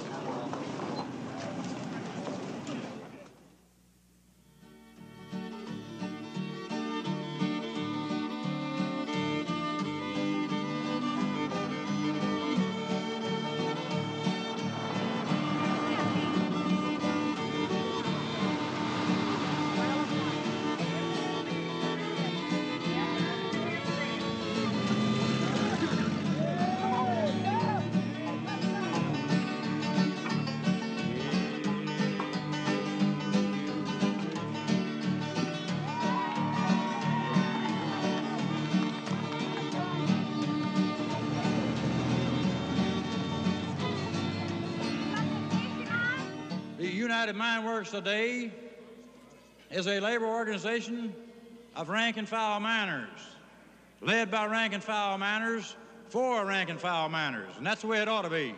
United Mine Works today is a labor organization of rank-and-file miners, led by rank-and-file miners for rank-and-file miners, and that's the way it ought to be.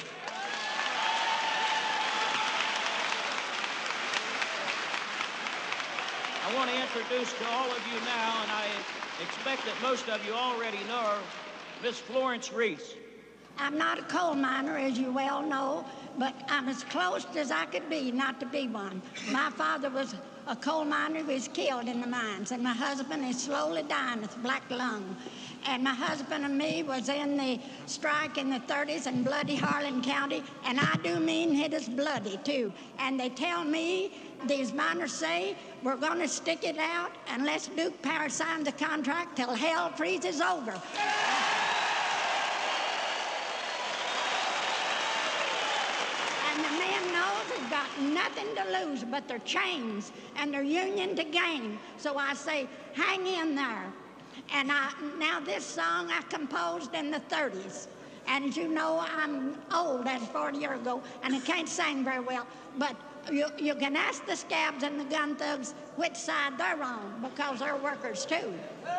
I want to introduce to all of you now, and I expect that most of you already know her, Miss Florence Reese. I'm not a coal miner, as you well know, but I'm as close as I could be not to be one. My father was a coal miner who was killed in the mines, and my husband is slowly dying with black lung. And my husband and me was in the strike in the 30s in bloody Harlan County, and I do mean it is bloody too. And they tell me, these miners say, we're going to stick it out unless Duke Power signs a contract till hell freezes over. And the men knows they've got nothing to lose but their chains and their union to gain. So I say, hang in there. And now this song I composed in the 30s. And as you know, I'm old, as 40 years ago, and I can't sing very well. But you can ask the scabs and the gun thugs which side they're on, because they're workers too.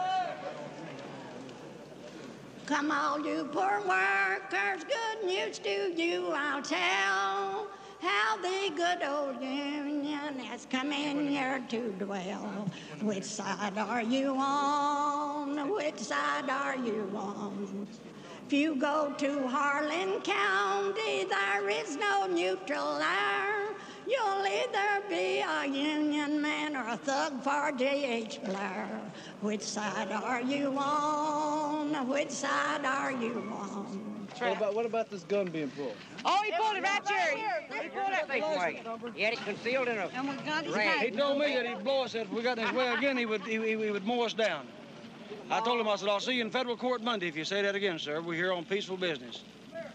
Come all you poor workers, good news to you I'll tell, how the good old Union has come in here to dwell. Which side are you on? Which side are you on? If you go to Harlan County, there is no neutral there. You'll either be a Union man or a thug for J.H. Blair. Which side are you on? Which side are you on? What about this gun being pulled? Oh, he pulled it right there. He pulled that thing for you. He had it concealed in a rag. He told me that he'd blow us if we got in his way again, he would mow us down. I told him, I said, I'll see you in federal court Monday if you say that again, sir. We're here on peaceful business.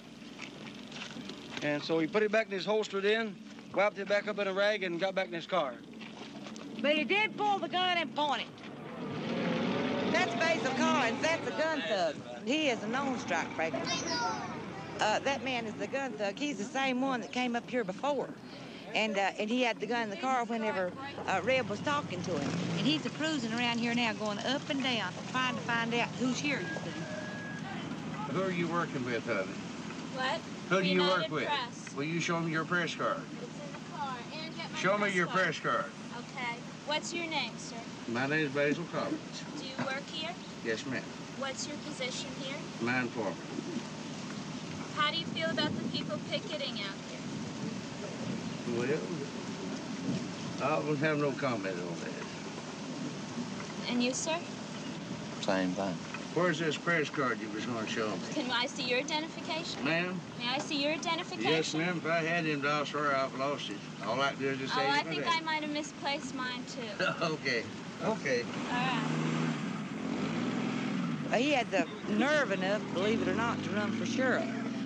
And so he put it back in his holster then, wrapped it back up in a rag, and got back in his car. But he did pull the gun and point it. That's Basil Collins. That's the gun thug. He is a known strikebreaker. That man is the gun thug. He's the same one that came up here before. And he had the gun in the car whenever Reb was talking to him. And he's cruising around here now, going up and down, trying to find out who's here, you see. Who are you working with, honey? What? Who do you United work with? Press. Will you show me your press card? It's in the car. And get my Show me press your card. press card. Okay. What's your name, sir? My name is Basil Collins. Do you work here? Yes, ma'am. What's your position here? Mine foreman. How do you feel about the people picketing out here? Well, I will have no comment on that. And you, sir? Same thing. Where's this press card you was going to show me? Can I see your identification? Ma'am? May I see your identification? Yes, ma'am. If I had him, I'll swear I've lost it. All I can do is just say I think I might have misplaced mine, too. Okay. Okay. All right. He had the nerve enough, believe it or not, to run for sheriff.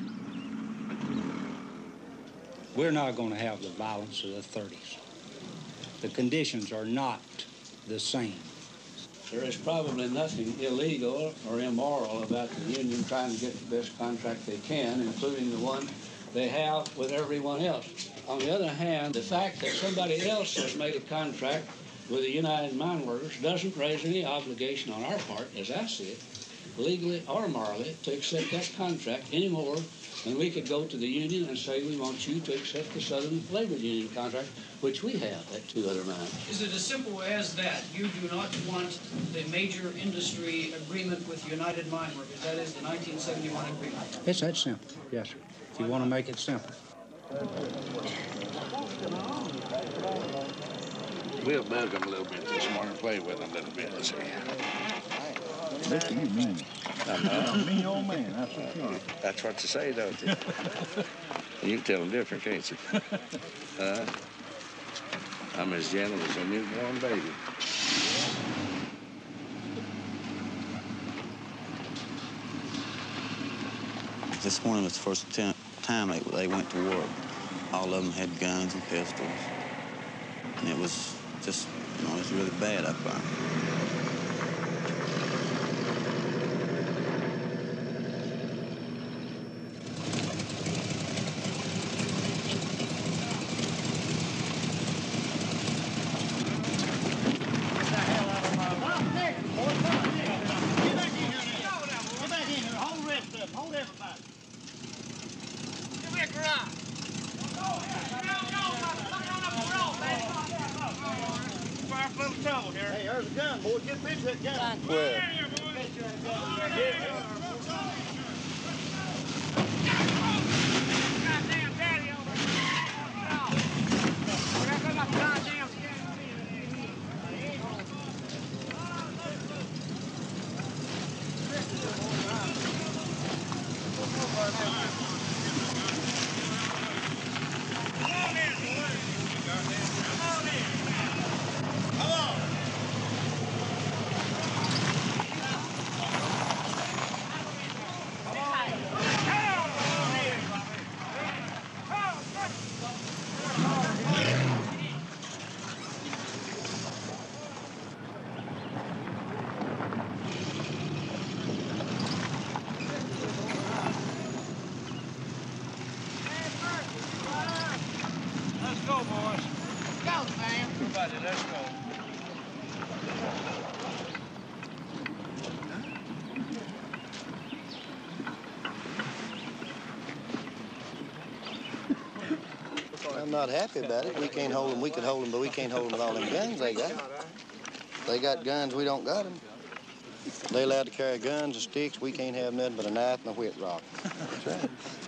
We're not going to have the violence of the 30s. The conditions are not the same. There is probably nothing illegal or immoral about the union trying to get the best contract they can, including the one they have with everyone else. On the other hand, the fact that somebody else has made a contract with the United Mine Workers doesn't raise any obligation on our part, as I see it, legally or morally, to accept that contract any more than we could go to the union and say we want you to accept the Southern Labor Union contract, which we have at 2 other mines. Is it as simple as that? You do not want the major industry agreement with United Mine Workers. That is the 1971 agreement. It's that simple, yes, sir. If you want to make it simple. We'll bug them a little bit this morning, play with them a little bit. Let's see. Listen, you mean. I'm a mean old man, that's what you are. That's what you say, don't you? You can tell them different, can't you? I'm as gentle as a newborn baby. This morning was the first time they went to work. All of them had guns and pistols. And it was just, you know, it was really bad up there. Hey, there's a gun, boy. Get rid of that gun. Where? Everybody, let's go. I'm not happy about it. We can't hold them. We could hold them, but we can't hold them with all them guns they got. They got guns, we don't got them. They allowed to carry guns and sticks. We can't have nothing but a knife and a whip rock. That's right.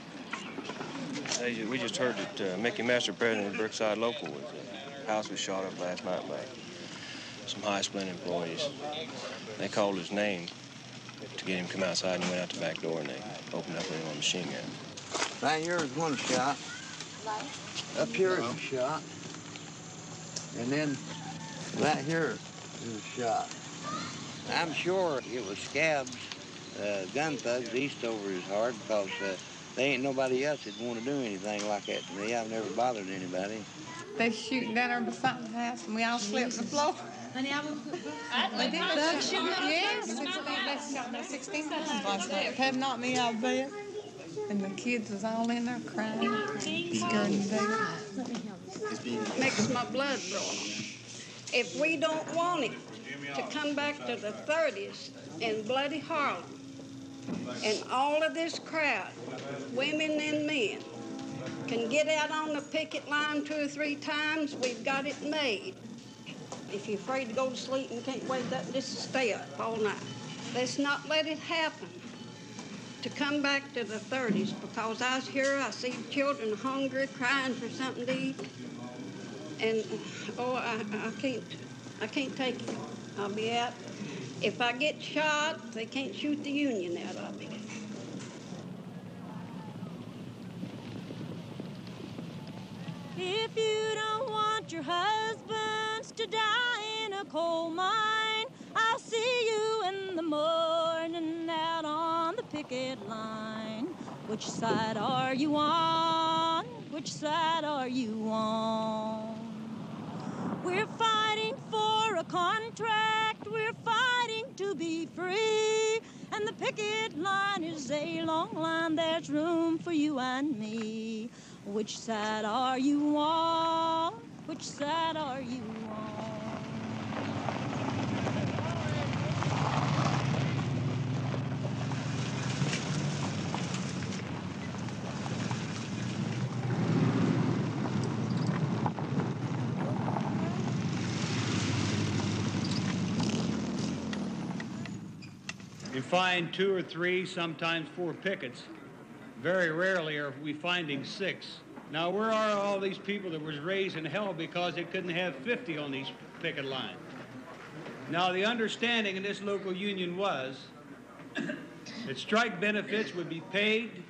We just heard that Mickey Master, president of Brookside Local, house was shot up last night by some high-splint employees. They called his name to get him to come outside, and he went out the back door, and they opened up with him on a machine gun. Right here is one shot. Up here is a shot. And then right here is a shot. I'm sure it was scabs, gun thugs, east over his heart, because there ain't nobody else that want to do anything like that to me. I've never bothered anybody. They shooting down there beside the house, and we all slept on the floor. They did thugs shooting? Yes, they shot there 16 times last night. Had knocked me out of bed. And the kids was all in there crying, scared to death. Makes my blood boil. If we don't want it to come back to the 30s in bloody Harlan, and all of this crowd, women and men, can get out on the picket line 2 or 3 times, we've got it made. If you're afraid to go to sleep and can't wake up, just stay up all night. Let's not let it happen to come back to the 30s, because I was here, I see children hungry, crying for something to eat, and oh, I can't take it. I'll be out. If I get shot, they can't shoot the Union out of me. If you don't want your husbands to die in a coal mine, I'll see you in the morning out on the picket line. Which side are you on? Which side are you on? We're fighting for a contract. We're fighting to be free. And the picket line is a long line. There's room for you and me. Which side are you on? Which side are you on? You find 2 or 3, sometimes 4 pickets. Very rarely are we finding 6. Now, where are all these people that was raised in hell because they couldn't have 50 on these picket lines? Now, the understanding in this local union was that strike benefits would be paid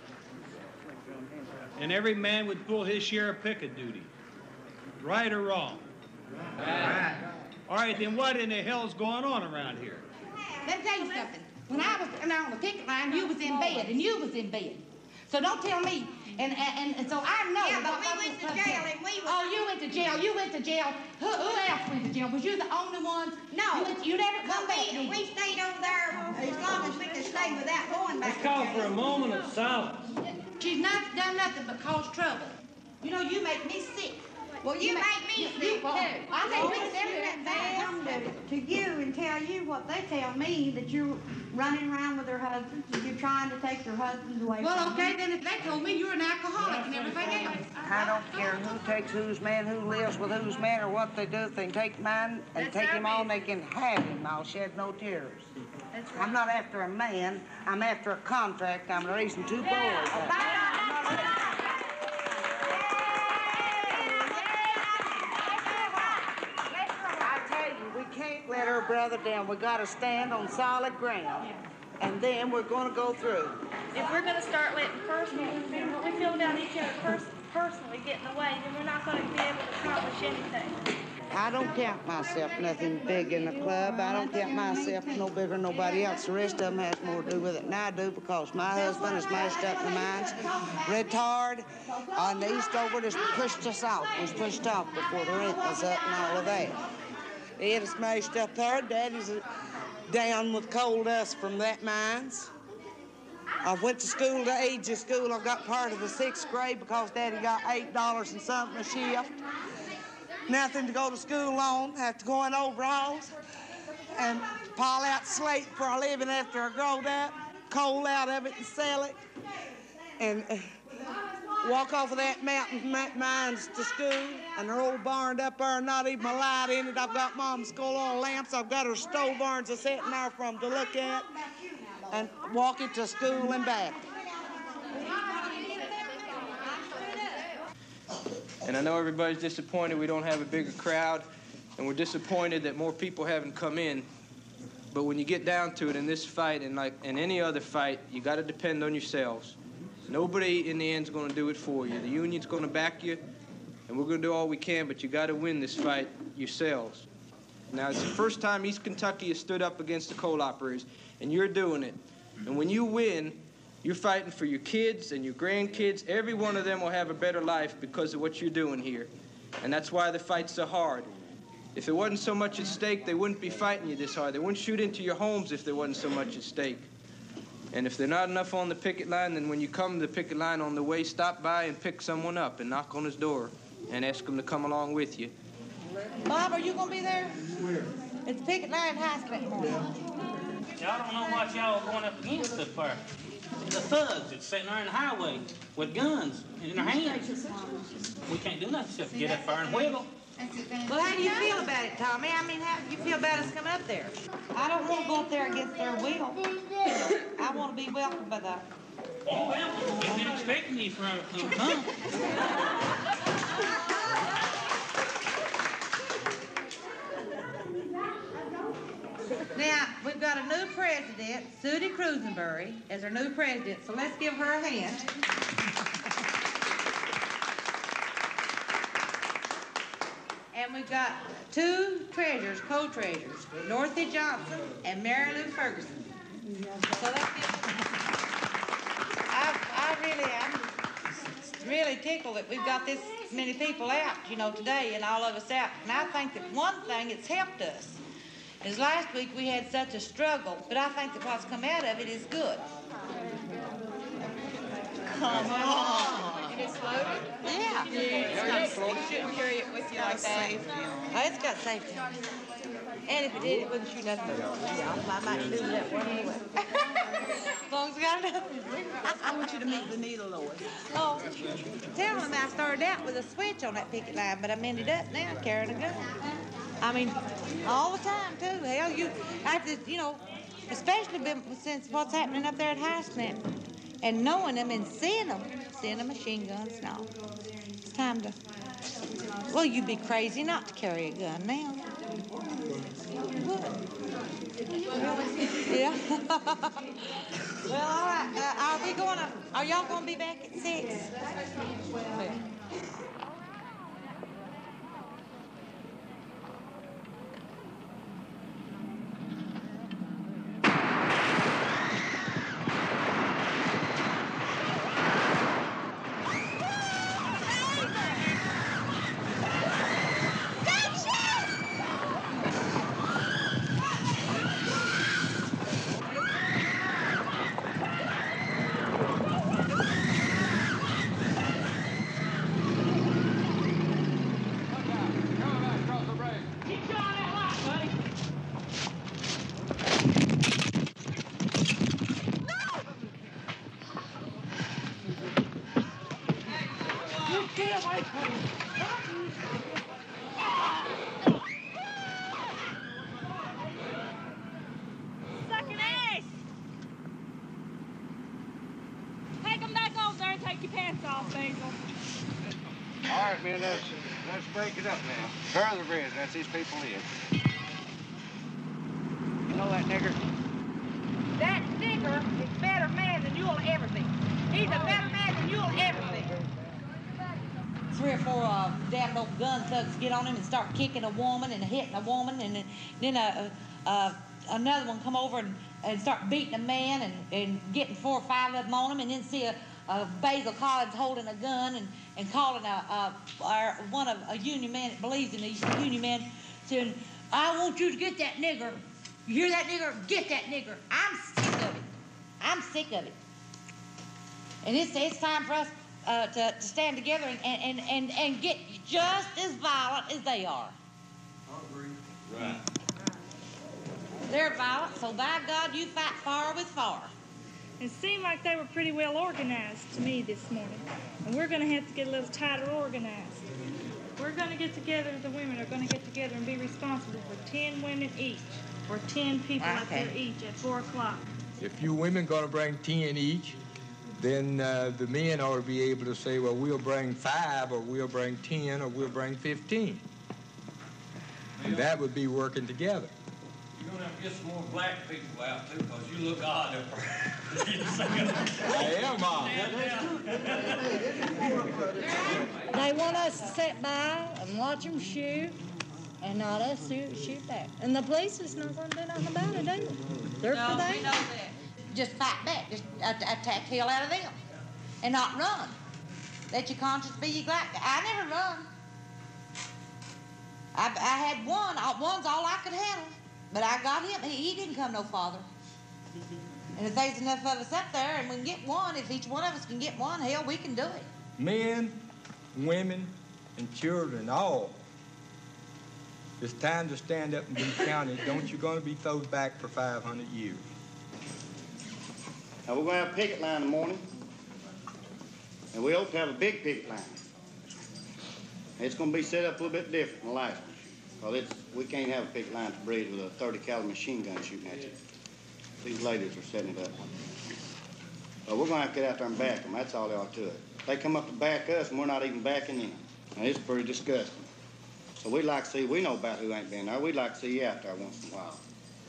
and every man would pull his share of picket duty. Right or wrong? Right. All right, then what in the hell's going on around here? Let me tell you something. When I was on the picket line, you was in bed, and you was in bed. So don't tell me. And so I know. Yeah, but we went to jail, and we was... Oh, you went to jail. You went to jail. Who else went to jail? Was you the only one? No. You never come back. We stayed over there as long as we could stay without going back Let's call for a moment of silence. She's not done nothing but cause trouble. You know, you make me sick. Well, you make me sick, too. I think we come to you and tell you what they tell me, that you're running around with their husbands and you're trying to take their husbands away from them. Well, okay, then if they told me you're an alcoholic and everything else. I don't care who takes whose man, who lives with whose man, or what they do. If they can take mine and take him on, they can have him. I'll shed no tears. I'm not after a man. I'm after a contract. I'm raising 2 boys. Can't let our brother down. We got to stand on solid ground, and then we're going to go through. If we're going to start letting what we feel about each other personally get in the way, then we're not going to be able to accomplish anything. I don't count myself nothing big in the club. I don't count myself no bigger than nobody else. The rest of them has more to do with it than I do, because my husband is mashed up in the mines, retard, on the east over just pushed us off. Was pushed off before the rent was up and all of that. It is smashed up there. Daddy's down with coal dust from that mines. I went to school, the age of school. I got part of the 6th grade because Daddy got $8 and something a shift. nothing to go to school on, have to go in overalls and pile out slate for a living after I growed up, coal out of it and sell it, and walk off of that mountain mines to school, and they're all barned up there, not even a light in it. I've got Mom's coal oil lamps. I've got her stove irons are sitting there for them to look at, and walk it to school and back. And I know everybody's disappointed we don't have a bigger crowd, and we're disappointed that more people haven't come in. But when you get down to it in this fight, and like in any other fight, you got to depend on yourselves. Nobody in the end's going to do it for you. The union's going to back you, and we're going to do all we can, but you got to win this fight yourselves. Now, it's the first time East Kentucky has stood up against the coal operators, and you're doing it. And when you win, you're fighting for your kids and your grandkids. Every one of them will have a better life because of what you're doing here. And that's why the fight's so hard. If there wasn't so much at stake, they wouldn't be fighting you this hard. They wouldn't shoot into your homes if there wasn't so much at stake. And if they're not enough on the picket line, then when you come to the picket line on the way, stop by and pick someone up and knock on his door and ask them to come along with you. Bob, are you going to be there? Where? It's picket line high school. Y'all don't know what y'all are going up against up there. The thugs that's sitting there in the highway with guns in their hands. We can't do nothing except get up there and wiggle. Well, how do you feel about it, Tommy? I mean, how do you feel about us coming up there? I don't want to go up there against their will. I want to be welcomed by the... Oh, well, we've been expecting you for a month. Now, we've got a new president, Sudie Cruisenberry, as our new president, so let's give her a hand. And we've got two treasurers, co-treasurers, Dorothy Johnson and Mary Lou Ferguson. So let's I'm really tickled that we've got this many people out, you know, today, and all of us out. And I think that one thing that's helped us is last week we had such a struggle, but I think that what's come out of it is good. Come on. It is loaded? Yeah. It's not, you shouldn't carry it with you like that. Oh, it's got safety. And if it did, it wouldn't shoot nothing. Yeah, I might do that one anyway. As long as I got enough. I want you to meet the needle, Lord. Oh, tell them I started out with a switch on that picket line, but I'm ended up now carrying a gun. I mean, all the time, too. Hell, you have to, you know, especially since what's happening up there at High Snap, and knowing them and seeing the machine guns and all. It's time to, well, you'd be crazy not to carry a gun now. Yeah. Well, all right. Are y'all going to be back at 6? Sucking ass! Take them back over there and take your pants off, Basil. All right, man, let's break it up now. Further bridge, that's these people in. You know that nigger? That nigger is a better man than you'll ever be. He's a better man than you'll ever be. 3 or 4 damn old gun thugs get on him and start kicking a woman and hitting a woman, and then another one come over and start beating a man and getting 4 or 5 of them on him, and then see a Basil Collins holding a gun and calling a union man that believes in these union men, saying, "I want you to get that nigger. You hear that nigger? Get that nigger." I'm sick of it. I'm sick of it. And it's time for us to stand together and get just as violent as they are. Right. They're violent, so by God, you fight fire with fire. It seemed like they were pretty well organized to me this morning. And we're going to have to get a little tighter organized. We're going to get together, the women are going to get together and be responsible for 10 women each, or 10 people up there each at 4 o'clock. If you women going to bring 10 each, then the men ought to be able to say, well, we'll bring 5, or we'll bring 10, or we'll bring 15. And that would be working together. You're going to have to get some more black people out, too, because you look odd up there. I am odd. They want us to sit by and watch them shoot and not us shoot back. And the police is not going to do nothing about it, do they? They're No, for that. we know that. Just fight back. Just attack hell out of them. And not run. Let your conscience be your guide. I never run. I had one. One's all I could handle. But I got him. He didn't come no farther. And if there's enough of us up there and we can get one, if each one of us can get one, hell, we can do it. Men, women, and children, all. It's time to stand up and be counted. Don't you going to be thrown back for 500 years. Now, we're going to have a picket line in the morning, and we hope to have a big picket line. It's going to be set up a little bit different than the last one. Well, we can't have a picket line at the bridge with a 30 caliber machine gun shooting at you. These ladies are setting it up. But we're going to have to get out there and back them. That's all there are to it. They come up to back us, and we're not even backing them. Now, it's pretty disgusting. So we'd like to see, we know about who ain't been there. We'd like to see you out there once in a while.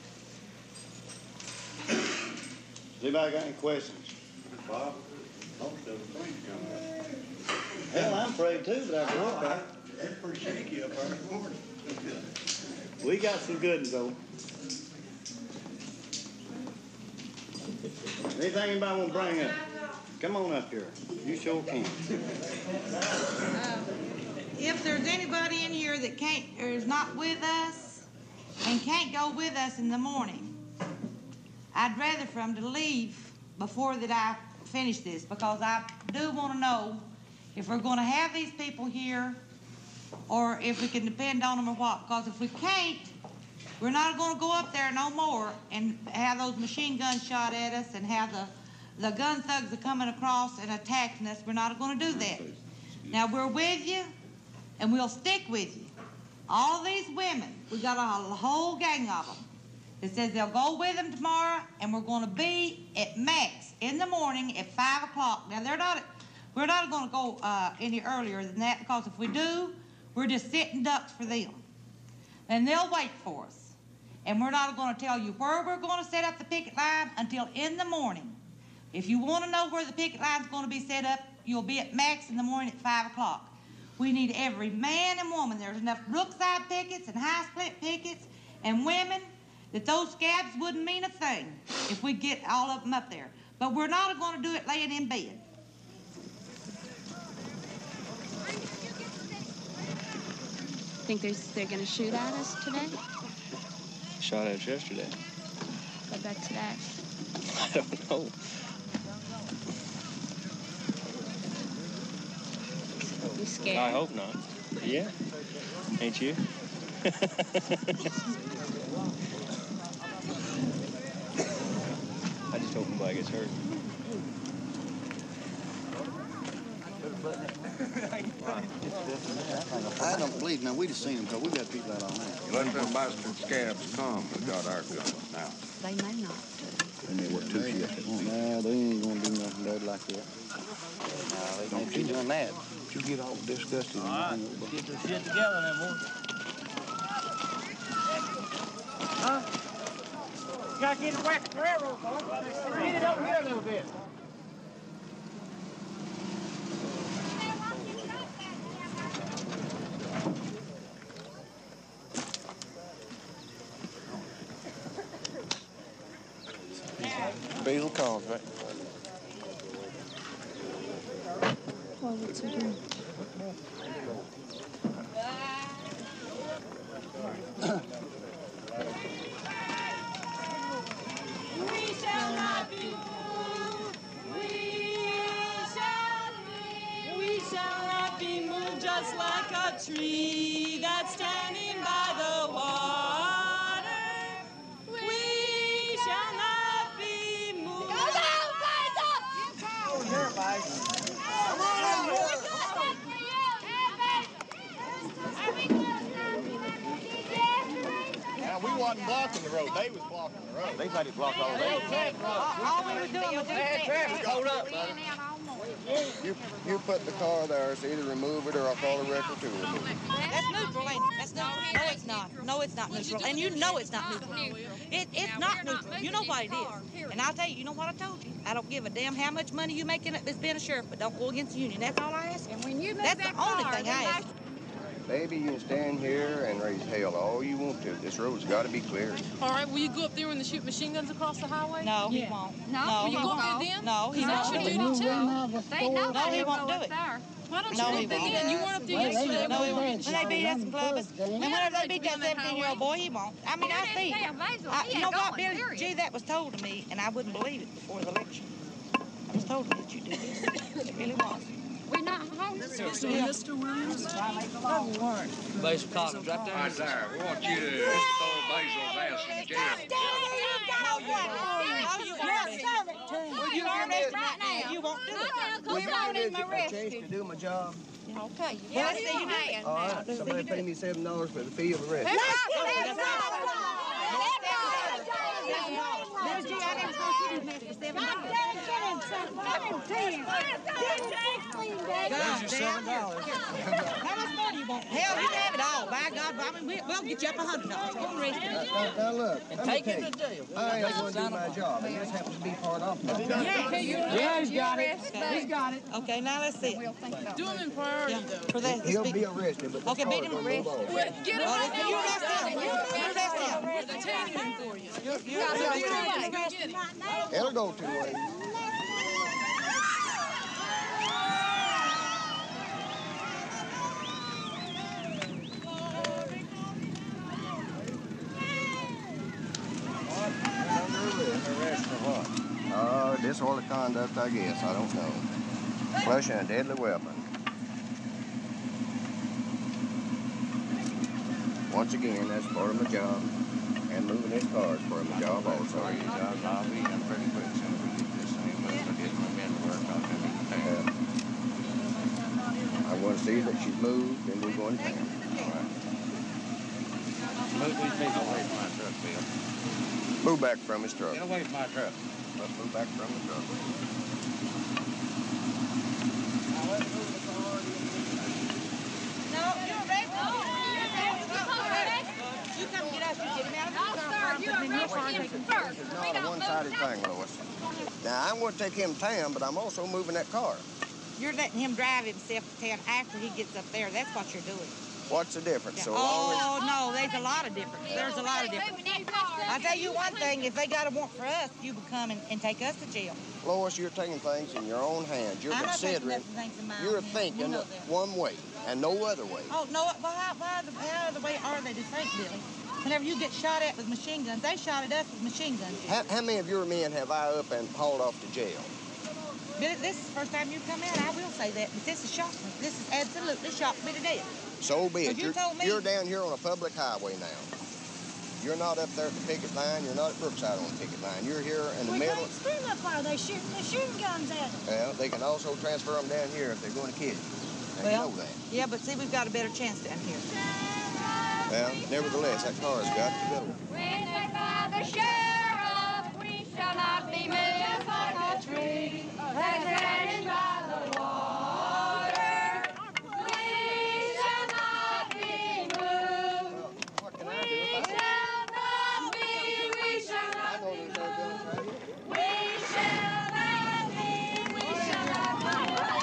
Has anybody got any questions? Bob, most of the things come up. Hell, I'm afraid too, but I can work out. It's pretty shaky up there in the morning. We got some good ones, though. Anything anybody want to bring up? Come on up here. You sure can. If there's anybody in here that can't, or is not with us and can't go with us in the morning, I'd rather for them to leave before that I finish this, because I do want to know if we're going to have these people here or if we can depend on them or what. Because if we can't, we're not going to go up there no more and have those machine guns shot at us and have the gun thugs are coming across and attacking us. We're not going to do that. Now, we're with you, and we'll stick with you. All these women, we got a whole gang of them that says they'll go with them tomorrow, and we're going to be at max in the morning at 5 o'clock. Now, we're not going to go any earlier than that, because if we do, we're just sitting ducks for them. And they'll wait for us. And we're not going to tell you where we're going to set up the picket line until in the morning. If you want to know where the picket line's going to be set up, you'll be at max in the morning at 5 o'clock. We need every man and woman. There's enough brookside pickets and high split pickets and women that those scabs wouldn't mean a thing if we get all of them up there. But we're not going to do it laying in bed. Think they're going to shoot at us today? Shot at us yesterday. What about today? I don't know. You scared? I hope not. Yeah. Ain't you? I just hope nobody gets hurt. I don't believe. Now, we just seen them because we got people out all night. Let them bastard scabs come. We got our guns now. They may not. And they were two shifts. No, they ain't going to do nothing bad like that. No, they don't keep doing that. You get all disgusted. All right, get your shit together then, boy. Huh? You gotta get it west of the railroad, boy. Get it over here a little bit. Basil Collins, right? Well, what's he doing? We shall not be moved. We shall wasn't blocking the road. They was blocking the road. They had it blocked all day. All we were doing was just Traffic hold up, buddy. You put the car there, so either remove it or I'll call the record to remove it. That's neutral, ain't it? That's neutral. No, it's not. No, it's not neutral. And you know it's not neutral. It's not neutral. You know what it is. And I'll tell you, you know what I told you? I don't give a damn how much money you make in it as being a sheriff, but don't go against the union. That's all I ask. And when you that's the only thing I ask. Baby, you can stand here and raise hell all you want to. This road's got to be cleared. All right, will you go up there and shoot machine guns across the highway? No, he won't. No, will you go up there then? No, he won't. That's your duty too. No, he won't do it. Why don't you go up there then? You weren't up there yesterday. No, he won't. When they beat us in Columbus, and whenever they beat that 17-year-old boy, he won't. I mean, I see. You know what, Billy? Gee, that was told to me, and I wouldn't believe it before the election. I was told that you did this. It really was. We're not home. Mr. Williams? Basil Collins, right there. Right there. We want you to throw Basil's ass in jail. You arrest right now. You won't do it. Would you give me a chance to do my job? Okay. Well, let's see you do it. All right. Somebody pay me $7 for the fee of arrest. There's your $7. How much more do you want? Hell, you can have it all. By God, I mean, we'll get you up $100. Now look, let me tell you, I ain't going to do my job. It just happens to be part of my job. Yeah, he's got it. He's got it. Okay, now let's see. Do him in priority, though. For that, He'll be arrested, but okay, beat him arrested. Get him right now. You arrest him. You arrest him. We're detaining him for you. You arrest him. It'll go two ways. Arrest for what? Disorderly conduct, I guess. I don't know. Flushing a deadly weapon. Once again, that's part of my job. And moving this car is part of my job also. I'll be done pretty quick soon as we get this thing moved. I get my men to work. I'll come in town. I want to see that she's moved, then we're going to town. All right. Move these people away from my truck, Bill. Move back from his truck. Get away from my truck. Let's move back from the truck. No, you arrest him. You come get us, you get him out of the car. You arrest him first. This is not a one-sided thing, Lois. Now, I'm going to take him to town, but I'm also moving that car. You're letting him drive himself to town after he gets up there. That's what you're doing. What's the difference? So oh, no, there's a lot of difference. There's a lot of difference. I'll tell you one thing, if they got a warrant for us, you would come and take us to jail. Lois, you're taking things in your own hands. You're I'm considering, you're thinking one way and no other way. Oh, no, well, how other way are they to think, Billy? Whenever you get shot at with machine guns, they shot at us with machine guns. How many of your men have I up and hauled off to jail? Billy, this is the first time you've come out, I will say that, but this has shocked me. This has absolutely shocked me to death. So be it. You're down here on a public highway now. You're not up there at the picket line. You're not at Brookside on the picket line. You're here in the middle. We can't scream up there. They're shooting guns at us. Well, they can also transfer them down here if they're going to kill you. And Well, you know that. yeah, but see, we've got a better chance down here. Well, nevertheless, that car's got to go. When they find the sheriff, we shall not be moved like a tree that's standing by the water. We shall not be moved. We shall not be, we shall not be moved. We shall not be, we shall not be moved.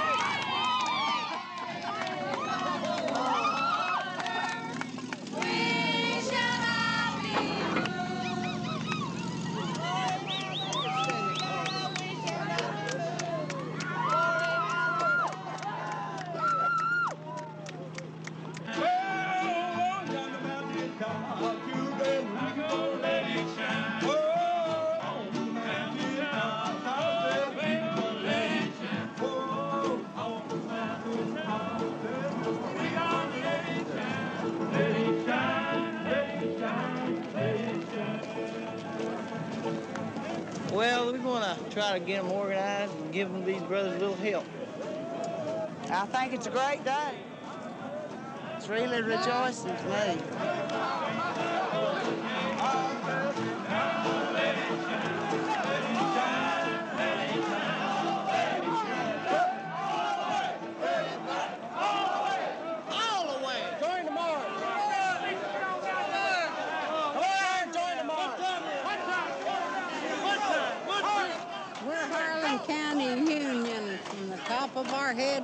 Well, we're going to try to get them organized and give them these brothers a little help. I think it's a great day. It's really rejoicing to me.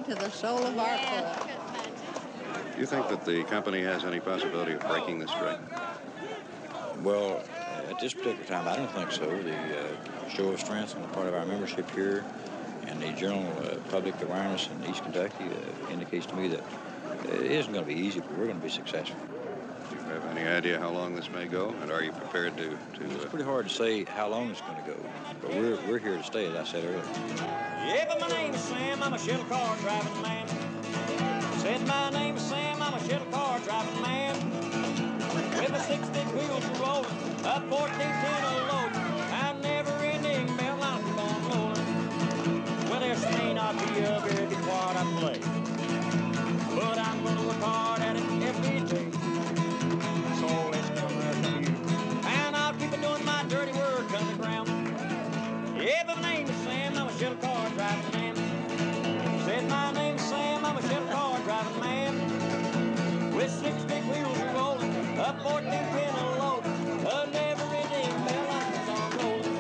to the soul of our club. Do you think that the company has any possibility of breaking this strike? Well, at this particular time, I don't think so. The show of strength on the part of our membership here and the general public awareness in East Kentucky indicates to me that it isn't going to be easy, but we're going to be successful. Do you have any idea how long this may go, and are you prepared to It's pretty hard to say how long it's going to go, but we're here to stay, as I said earlier. Yeah, but my name is Sam, I'm a shuttle car driving man. Said my name is Sam, I'm a shuttle car driving man. With my 6 big wheels are rolling, up 1410 a load. I'm never ending bell line keep on rolling. Well, there's may not be a very big part I play, but I'm gonna work hard at it every day. So let's come there to you, and I'll keep on doing my dirty work underground. Yeah, but my name is Sam, I'm a shuttle car driving man. Said my name's Sam, I'm a shuttle car driving man. With 6 big wheels are rolling, up 1410 a load, a never-ending bell line keeps on rolling.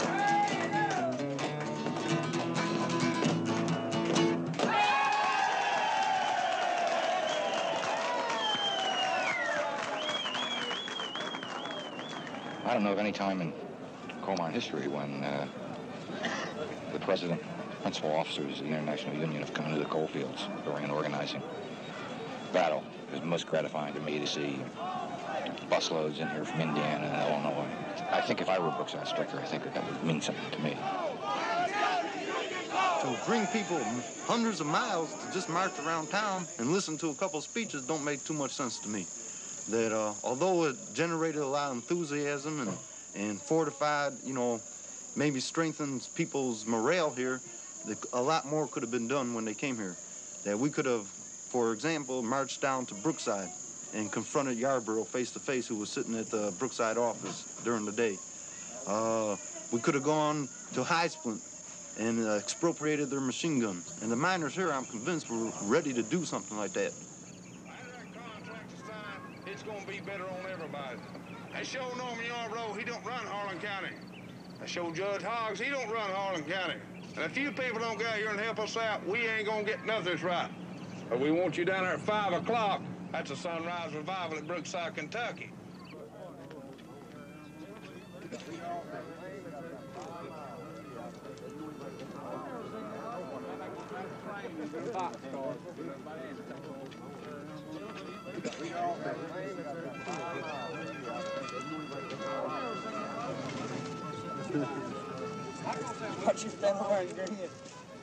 I don't know of any time in coal mine history when the president, principal officers of the International Union have come into the coal fields during an organizing battle. It was most gratifying to me to see busloads in here from Indiana and Illinois. I think if I were a brookside striker, I think that would mean something to me. To bring people hundreds of miles to just march around town and listen to a couple speeches don't make too much sense to me. That although it generated a lot of enthusiasm and fortified, maybe strengthens people's morale here, a lot more could have been done when they came here. That we could have, for example, marched down to Brookside and confronted Yarborough face-to-face, who was sitting at the Brookside office during the day. We could have gone to High Splint and expropriated their machine guns. And the miners here, I'm convinced, were ready to do something like that. It's going to be better on everybody. They show Norman Yarborough, he don't run Harlan County. They show Judge Hoggs, he don't run Harlan County. And if you people don't get out here and help us out, we ain't going to get nothing right. But we want you down there at 5 o'clock. That's a sunrise revival at Brookside, Kentucky. Watch you stand over and grin here.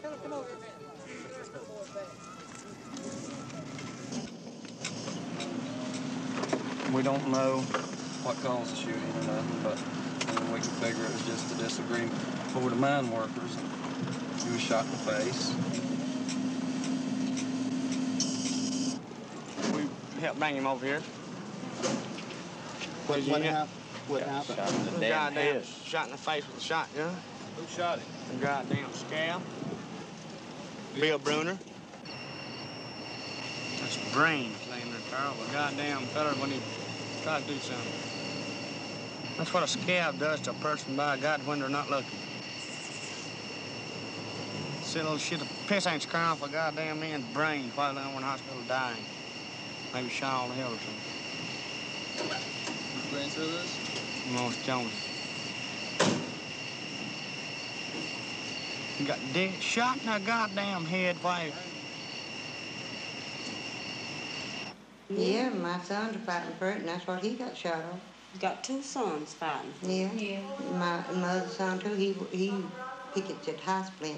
We don't know what caused the shooting or nothing, but we can figure it was just a disagreement for the mine workers. He was shot in the face. We helped bring him over here. What happened? What happened? Shot in the damn head. Shot in the face with a shotgun. Who shot him? The goddamn scab. Bill Bruner. That's Brains, name there, Carl. The goddamn fella when he tried to do something. That's what a scab does to a person, by God, when they're not looking. See a little shit of piss ain't crying off a goddamn man's brain while they're in the hospital dying. Maybe shot all to hell or something. Brains through this? Most Jones. He got dead shot in the goddamn head. Why? Yeah, my sons are fighting for it, and that's what he got shot on. You got 2 sons fighting. Yeah. My other son too. He gets at High Splint.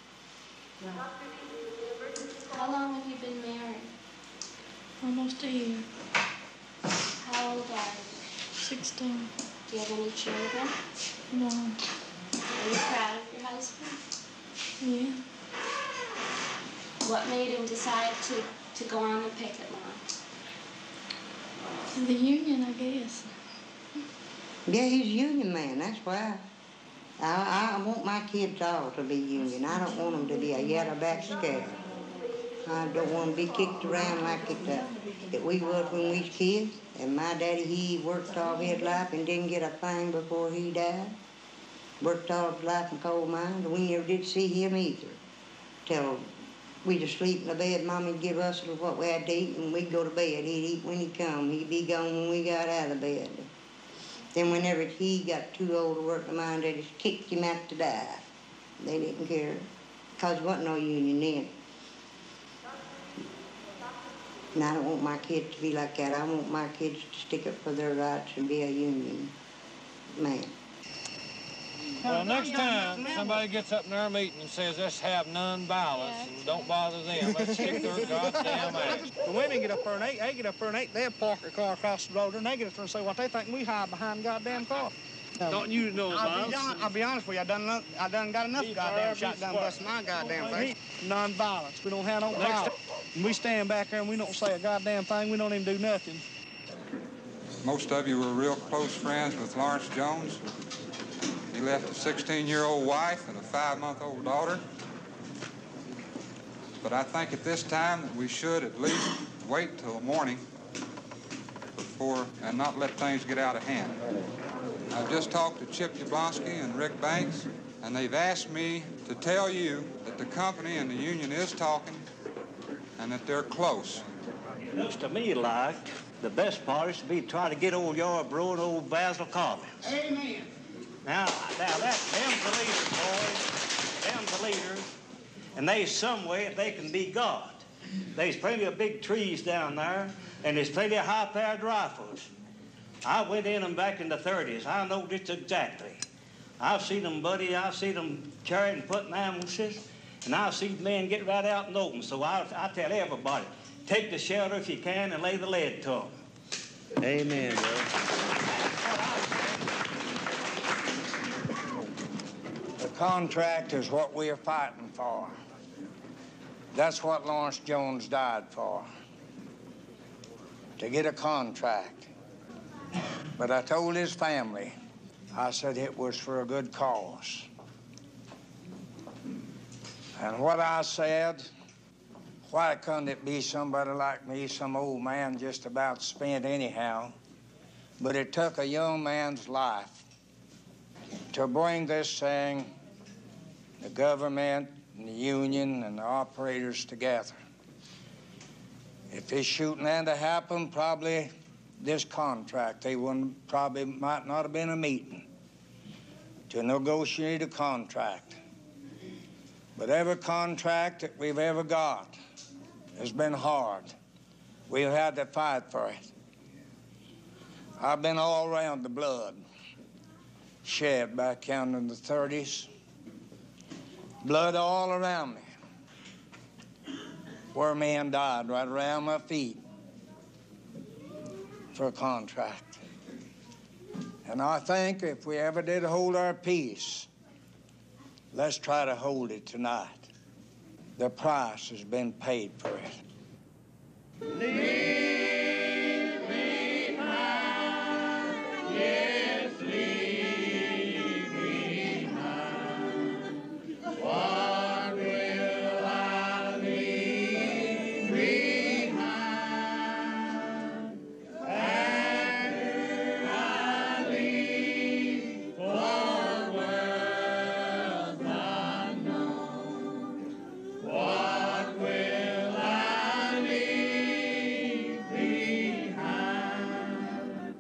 How long have you been married? Almost a year. How old are you? 16. Do you have any children? No. Are you proud of your husband? Yeah. What made him decide to go on the picket line? The union, I guess. Yeah, he's a union man, that's why. I want my kids all to be union. I don't want them to be a yellowback scab. I don't want them to be kicked around like it we was when we was kids. And my daddy, he worked all his life and didn't get a thing before he died. Worked all his life in coal mines, and we never did see him either. Till We'd just sleep in the bed. Mommy'd give us what we had to eat, and we'd go to bed. He'd eat when he'd come. He'd be gone when we got out of bed. Then whenever he got too old to work the mine, they just kicked him out to die. They didn't care, because there wasn't no union then. And I don't want my kids to be like that. I want my kids to stick up for their rights and be a union man. Well, next time somebody gets up in our meeting and says, let's have nonviolence and don't bother them, let's kick their goddamn ass. The women get up there and they get up there and they'll park their car across the road and they get up there and say what they think we hide behind the goddamn car. Don't use no violence. I'll be honest with you, I done got enough goddamn shotgun busting my goddamn face. Nonviolence. We don't have no violence. And we stand back there and we don't say a goddamn thing. We don't even do nothing. Most of you were real close friends with Lawrence Jones. He left a 16-year-old wife and a 5-month-old daughter. But I think at this time that we should at least wait till the morning before and not let things get out of hand. I've just talked to Chip Jablonski and Rick Banks, and they've asked me to tell you that the company and the union is talking and that they're close. Looks to me like the best part is to be trying to get old Yarborough and old Basil Cobbins. Amen. Now them's the leaders, boys. Them's the leaders. And there's some way that they can be God. There's plenty of big trees down there, and there's plenty of high-powered rifles. I went in them back in the 30s. I know just exactly. I've seen them, buddy. I've seen them carrying and putting ambulances, and I've seen men get right out in the open. So I tell everybody, take the shelter if you can and lay the lead to them. Amen, bro. The contract is what we're fighting for. That's what Lawrence Jones died for, to get a contract. But I told his family, I said it was for a good cause. And what I said, why couldn't it be somebody like me, some old man just about spent anyhow? But it took a young man's life to bring this thing, the government and the union and the operators together. If this shooting had to happen, probably this contract, they might not have been a meeting to negotiate a contract. But every contract that we've ever got has been hard. We've had to fight for it. I've been all around the blood shed back down in the 30s. Blood all around me, where men died right around my feet for a contract. And I think if we ever did hold our peace, let's try to hold it tonight. The price has been paid for it. Leave behind, yes, leave behind. What will I leave behind? After I leave for worlds unknown, what will I leave behind?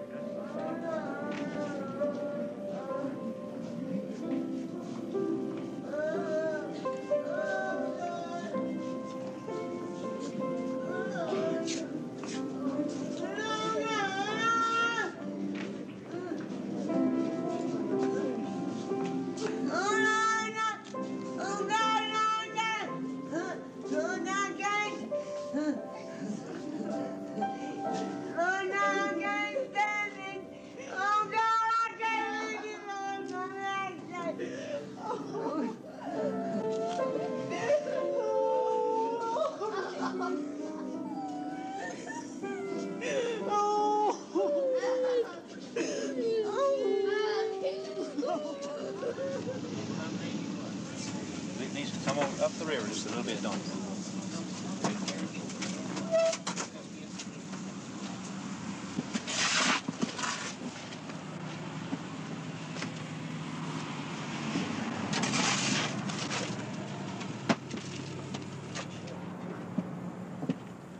It needs to come on up the river just a little bit, don't it?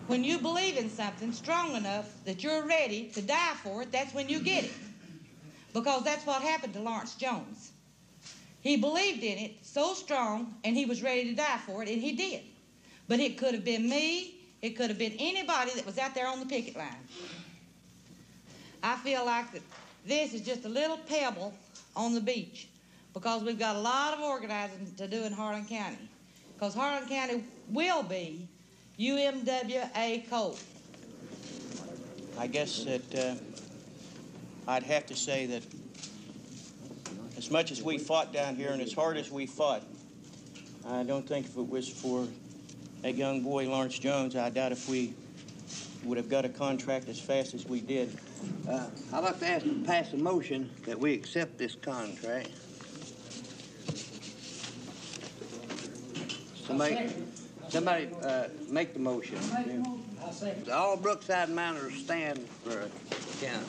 When you believe in something strong enough that you're ready to die for it, that's when you get it. Because that's what happened to Lawrence Jones. He believed in it so strong, and he was ready to die for it, and he did. But it could have been me, it could have been anybody that was out there on the picket line. I feel like that this is just a little pebble on the beach, because we've got a lot of organizing to do in Harlan County. Because Harlan County will be UMWA coal. I guess that I'd have to say that as much as we fought down here and as hard as we fought, I don't think if it was for that young boy, Lawrence Jones, I doubt if we would have got a contract as fast as we did. I'd like to ask to pass a motion that we accept this contract. Somebody make the motion. All Brookside miners stand for a count.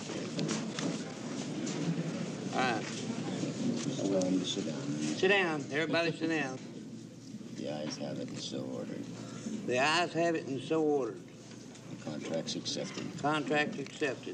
All right. Willing to sit down. Sit down. Everybody sit down. The ayes have it and so ordered. The ayes have it and so ordered. The contract's accepted. Contract's accepted.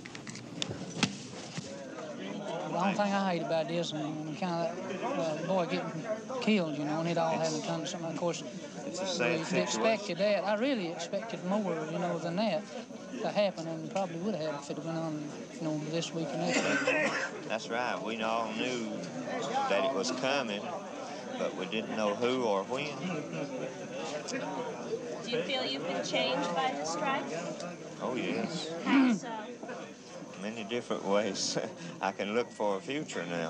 The only thing I hate about this, and kind of the boy getting killed, you know, and it all having come to something. Of course, it's a sad we expected that. I really expected more, you know, than that to happen, and probably would have if it went on, you know, this week and next week. That's right. We all knew that it was coming, but we didn't know who or when. Do you feel you've been changed by the strike? Oh, yes. How so? Many different ways. I can look for a future now.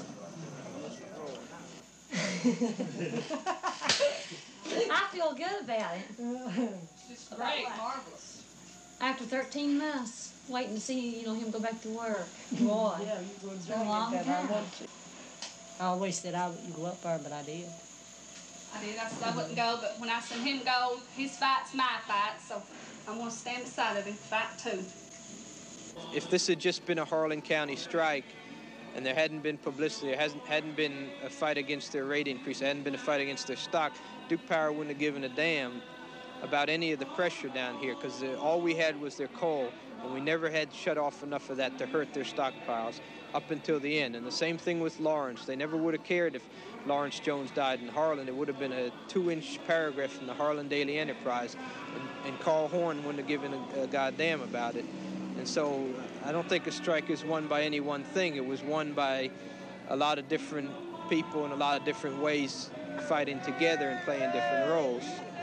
I feel good about it. It's great, marvelous. After 13 months, waiting to see, you know, him go back to work. Boy, it's been a long time. I always said I wouldn't go up there, but I did. I did. I said I wouldn't go, but when I seen him go, his fight's my fight, so I'm going to stand beside of him, fight too. If this had just been a Harlan County strike and there hadn't been publicity, there hadn't been a fight against their rate increase, there hadn't been a fight against their stock, Duke Power wouldn't have given a damn about any of the pressure down here, because all we had was their coal, and we never had shut off enough of that to hurt their stockpiles up until the end. And the same thing with Lawrence. They never would have cared if Lawrence Jones died in Harlan. It would have been a 2-inch paragraph in the Harlan Daily Enterprise, and Carl Horn wouldn't have given a goddamn about it. And so I don't think a strike is won by any one thing. It was won by a lot of different people in a lot of different ways fighting together and playing different roles.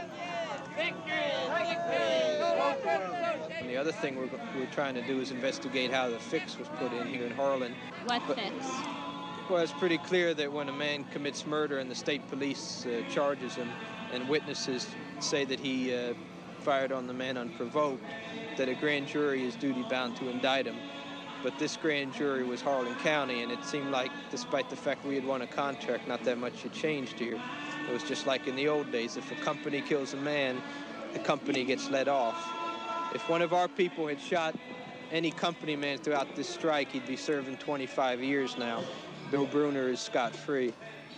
And the other thing we're trying to do is investigate how the fix was put in here in Harlan. What fix? Well, it's pretty clear that when a man commits murder and the state police charges him, and witnesses say that he fired on the man unprovoked, that a grand jury is duty-bound to indict him. But this grand jury was Harlan County, and it seemed like, despite the fact we had won a contract, not that much had changed here. It was just like in the old days. If a company kills a man, the company gets let off. If one of our people had shot any company man throughout this strike, he'd be serving 25 years now. Bill Bruner is scot-free.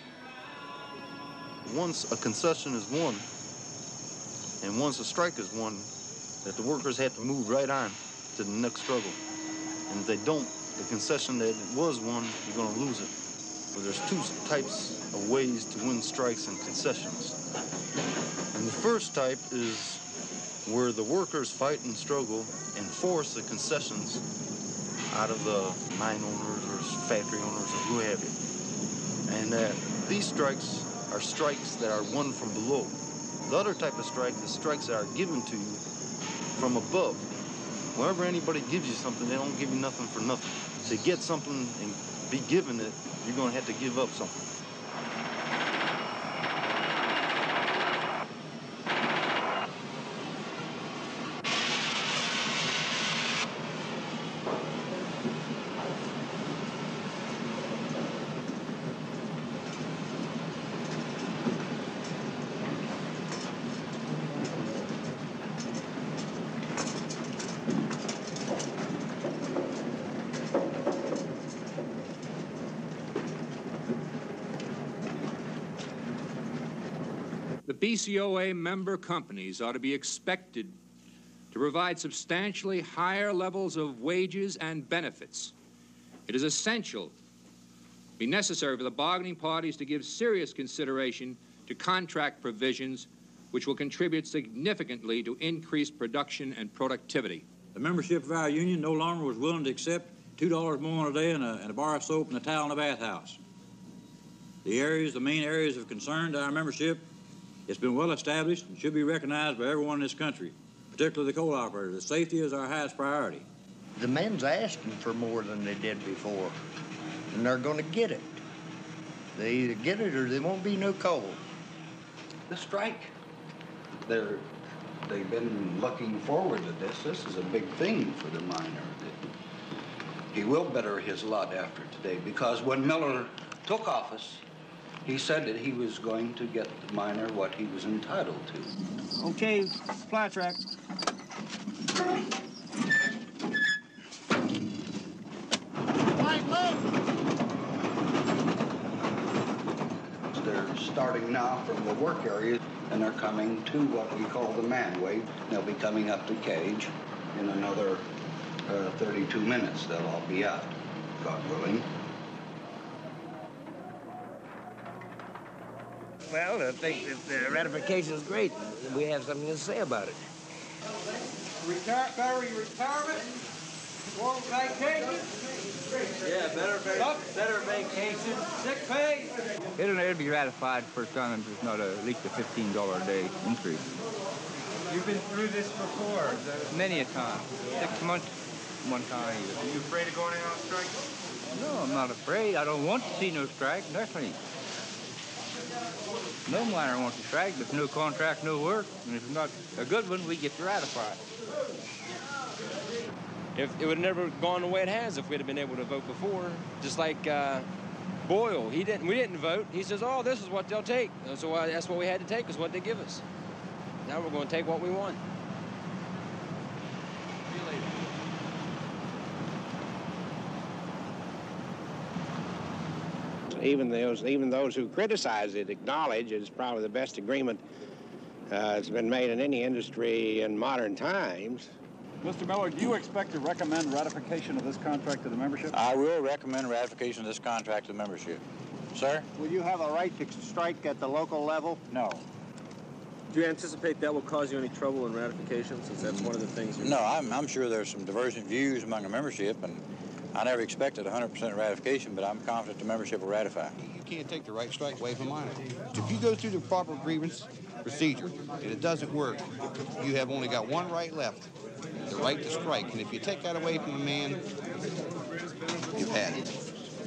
Once a concession is won, and once a strike is won, that the workers have to move right on to the next struggle. And if they don't, the concession that was won, you're going to lose it. So there's two types of ways to win strikes and concessions. And the first type is where the workers fight and struggle and force the concessions out of the mine owners or factory owners or who have you. And these strikes are strikes that are won from below. The other type of strike is strikes that are given to you from above. Whenever anybody gives you something, they don't give you nothing for nothing. To get something and be given it, you're going to have to give up something. The BCOA member companies ought to be expected to provide substantially higher levels of wages and benefits. It is essential, be necessary for the bargaining parties to give serious consideration to contract provisions which will contribute significantly to increased production and productivity. The membership of our union no longer was willing to accept $2 more a day and a bar of soap and a towel in a bathhouse. The main areas of concern to our membership, it's been well established and should be recognized by everyone in this country, particularly the coal operators. Safety is our highest priority. The men's asking for more than they did before, and they're going to get it. They either get it or there won't be no coal. The strike, they've been looking forward to this. This is a big thing for the miner. He will better his lot after today, because when Miller took office, he said that he was going to get the miner what he was entitled to. Okay, fly track. They're starting now from the work area, and they're coming to what we call the man wave. They'll be coming up to Cage in another 32 minutes. They'll all be out, God willing. Well, I think that the ratification is great. We have something to say about it. Better retirement, more vacation. Yeah, better vacation, sick pay. It'll be ratified the first time. There's not at least a $15 a day increase. You've been through this before. Many a time. 6 months, one time either. Are you afraid of going out on strike? No, I'm not afraid. I don't want to see no strike, definitely. No miner wants to strike, but no contract, no work. And if it's not a good one, we get to ratify it. If it would have never gone the way it has if we'd have been able to vote before. Just like Boyle, we didn't vote. He says, oh, this is what they'll take. So that's what we had to take, is what they give us. Now we're going to take what we want. See you later. Even those who criticize it acknowledge it's probably the best agreement that's been made in any industry in modern times. Mr. Miller, do you expect to recommend ratification of this contract to the membership? I will recommend ratification of this contract to the membership. Sir? Will you have a right to strike at the local level? No. Do you anticipate that will cause you any trouble in ratification, since that's one of the things you're... No, I'm sure there's some divergent views among the membership, and I never expected 100% ratification, but I'm confident the membership will ratify. You can't take the right strike away from miners. If you go through the proper grievance procedure and it doesn't work, you have only got one right left, the right to strike. And if you take that away from a man, you've had it.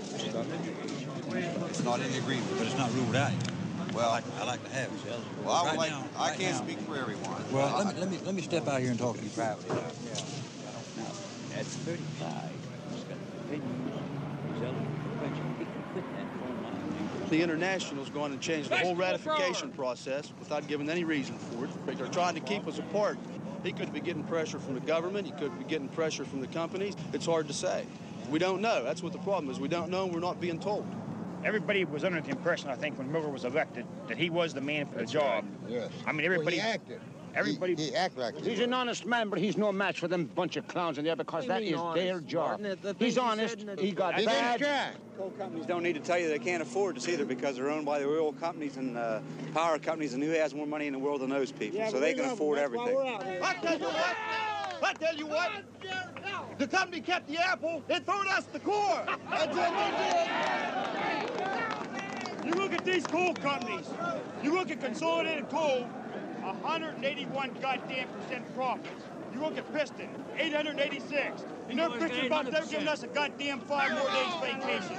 It's not in the agreement, but it's not ruled out. Well, I like to have it. Well, I can't speak for everyone. Well, let me step out here and talk to you privately. That's 35. The International's going to change the whole ratification process without giving any reason for it. They're trying to keep us apart. He could be getting pressure from the government. He could be getting pressure from the companies. It's hard to say. We don't know. That's what the problem is. We don't know, and we're not being told. Everybody was under the impression, I think, when Miller was elected, that he was the man for the job. Yes. I mean, everybody... Well, he acted. Everybody... He acted like He's an honest man, but he's no match for them bunch of clowns in there, because that is their job. He's honest. He got bad. Coal companies don't need to tell you they can't afford this either, because they're owned by the oil companies and power companies, and who has more money in the world than those people? So they can afford everything. I tell you what, the company kept the apple, it threw us the core. That's what they did. You look at these coal companies, you look at Consolidated Coal, 181 goddamn % profits. You look at Piston, 886. And they're bitching about they're giving us a goddamn 5 more days vacation.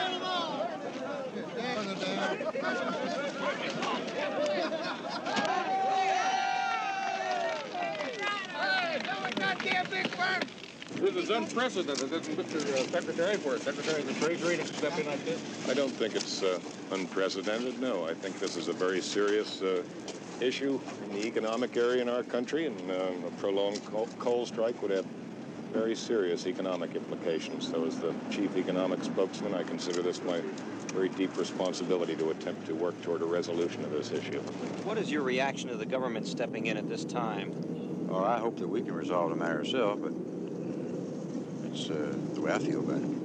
This is unprecedented, isn't Mr. Secretary, for a Secretary of the Treasury to accept something like this? I don't think it's unprecedented, no. I think this is a very serious issue in the economic area in our country, and a prolonged coal strike would have very serious economic implications. So as the chief economic spokesman, I consider this my very deep responsibility to attempt to work toward a resolution of this issue. What is your reaction to the government stepping in at this time? Well, I hope that we can resolve the matter ourselves, but it's the way I feel about it.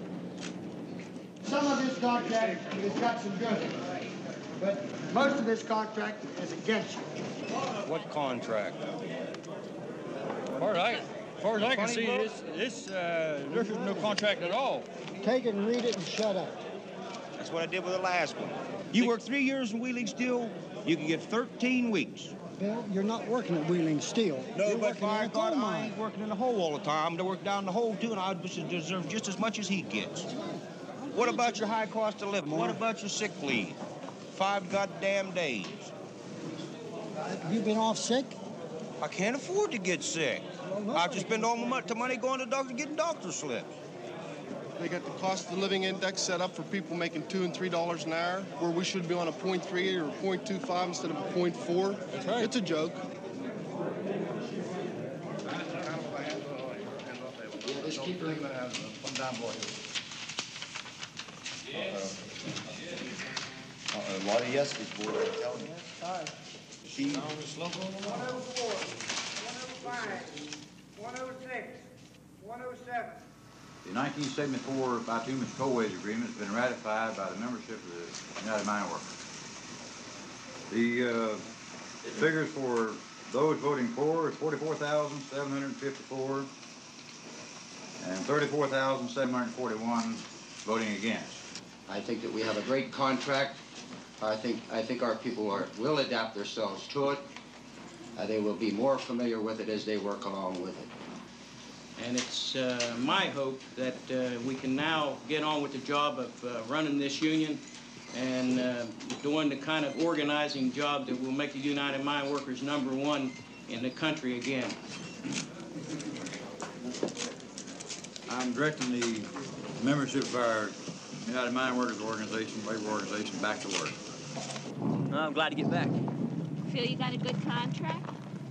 Some of this contract has got some good in it, but most of this contract is against you. What contract? As far as I can see, this is no contract at all. Take it and read it and shut up. That's what I did with the last one. You work 3 years in Wheeling Steel, you can get 13 weeks. Bill, you're not working at Wheeling Steel. No, you're but by God, I mine. ain't working in the hole all the time. I work down the hole, too, and I deserve just as much as he gets. What about your high cost of living? What about your sick leave? 5 goddamn days. Have you been off sick? I can't afford to get sick. I have to spend all my money going to the doctor getting doctor slips. They got the cost of living index set up for people making $2 and $3 an hour, where we should be on a 0.3 or 0.25 instead of a 0.4. That's right. It's a joke. Just keep it down, boy. A lot of yeses, boy, I'm telling you. She... 104, 105, 106, 107. The 1974 bituminous coal wage agreement has been ratified by the membership of the United Mine Workers. The figures for those voting for is 44,754 and 34,741 voting against. I think that we have a great contract. I think our people will adapt themselves to it. They will be more familiar with it as they work along with it. And it's my hope that we can now get on with the job of running this union and doing the kind of organizing job that will make the United Mine Workers #1 in the country again. I'm directing the membership of our United Mine Workers Organization, labor organization, back to work. I'm glad to get back. Feel you got a good contract?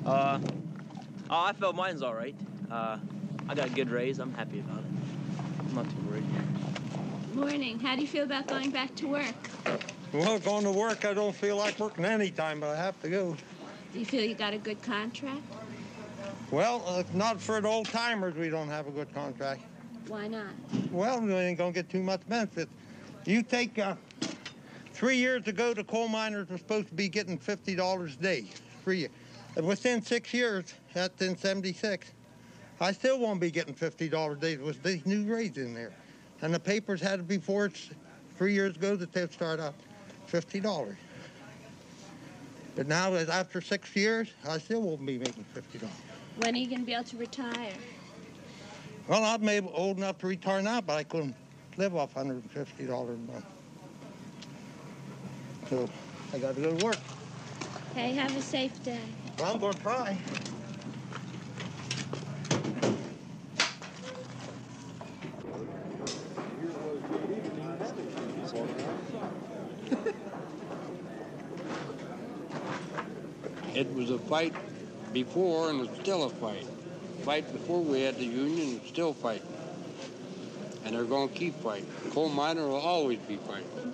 I felt mine's all right. I got a good raise. I'm happy about it. I'm not too worried. Morning. How do you feel about going back to work? Well, going to work, I don't feel like working any time, but I have to go. Do you feel you got a good contract? Well, not for the old timers, we don't have a good contract. Why not? Well, we ain't gonna get too much benefit. You take 3 years ago, the coal miners were supposed to be getting $50 a day free. Within 6 years, that's in '76, I still won't be getting $50 a day with these new rates in there. And the papers had it before it's 3 years ago that they'd start out $50. But now, after 6 years, I still won't be making $50. When are you going to be able to retire? Well, I'm old enough to retire now, but I couldn't live off $150 a month. So I got to go to work. Hey, have a safe day. Well, I'm going to try. It was a fight before, and it's still a fight. Fight before we had the union, and still fighting. And they're going to keep fighting. Coal miner will always be fighting.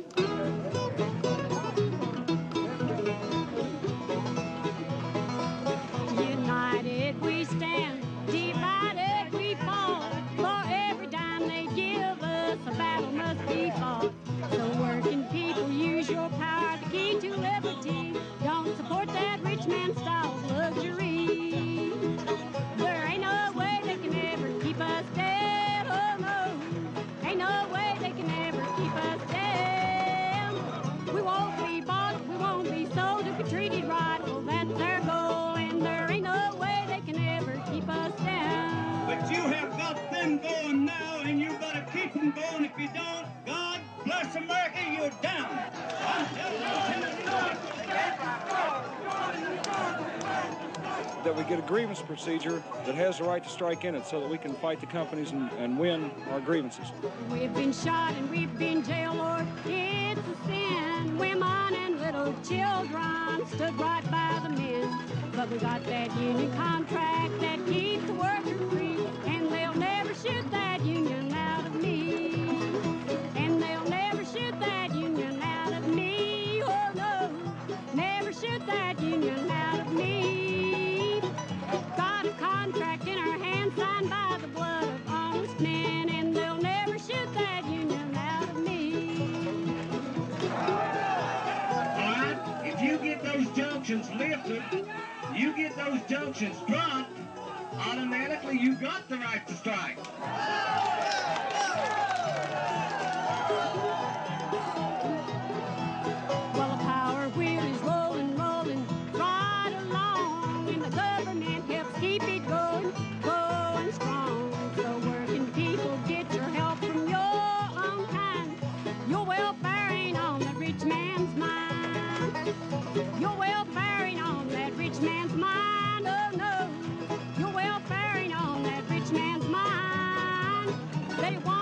United we stand, divided we fall. For every dime they give us, a battle must be fought. So working people, use your power, the key to liberty. Don't support that rich man style of luxury. There ain't no way they can ever keep us down. Oh no, ain't no way they can ever keep us down. We won't be bought, we won't be sold, if we're treated right. Well, that's our goal, and there ain't no way they can ever keep us down. But you have got them going now, and you gotta keep them going. If you don't, God bless America, you're down. That we get a grievance procedure that has the right to strike in it so that we can fight the companies and win our grievances. We've been shot and we've been jailed, Lord, it's a sin. Women and little children stood right by the men. But we got that union contract that keeps the worker free, and they'll never shoot that union out of me. And they'll never shoot that union out of me. Oh no, never shoot that union out of me. junctions lifted, you get those junctions dropped, automatically you got the right to strike. Well, the power wheel is rolling, rolling right along, and the government helps keep it going, going strong. So working people, get your help from your own kind. Your welfare ain't on the rich man's mind. Your welfare ain't on that rich man's mind, oh no. Your welfare ain't on that rich man's mind. They want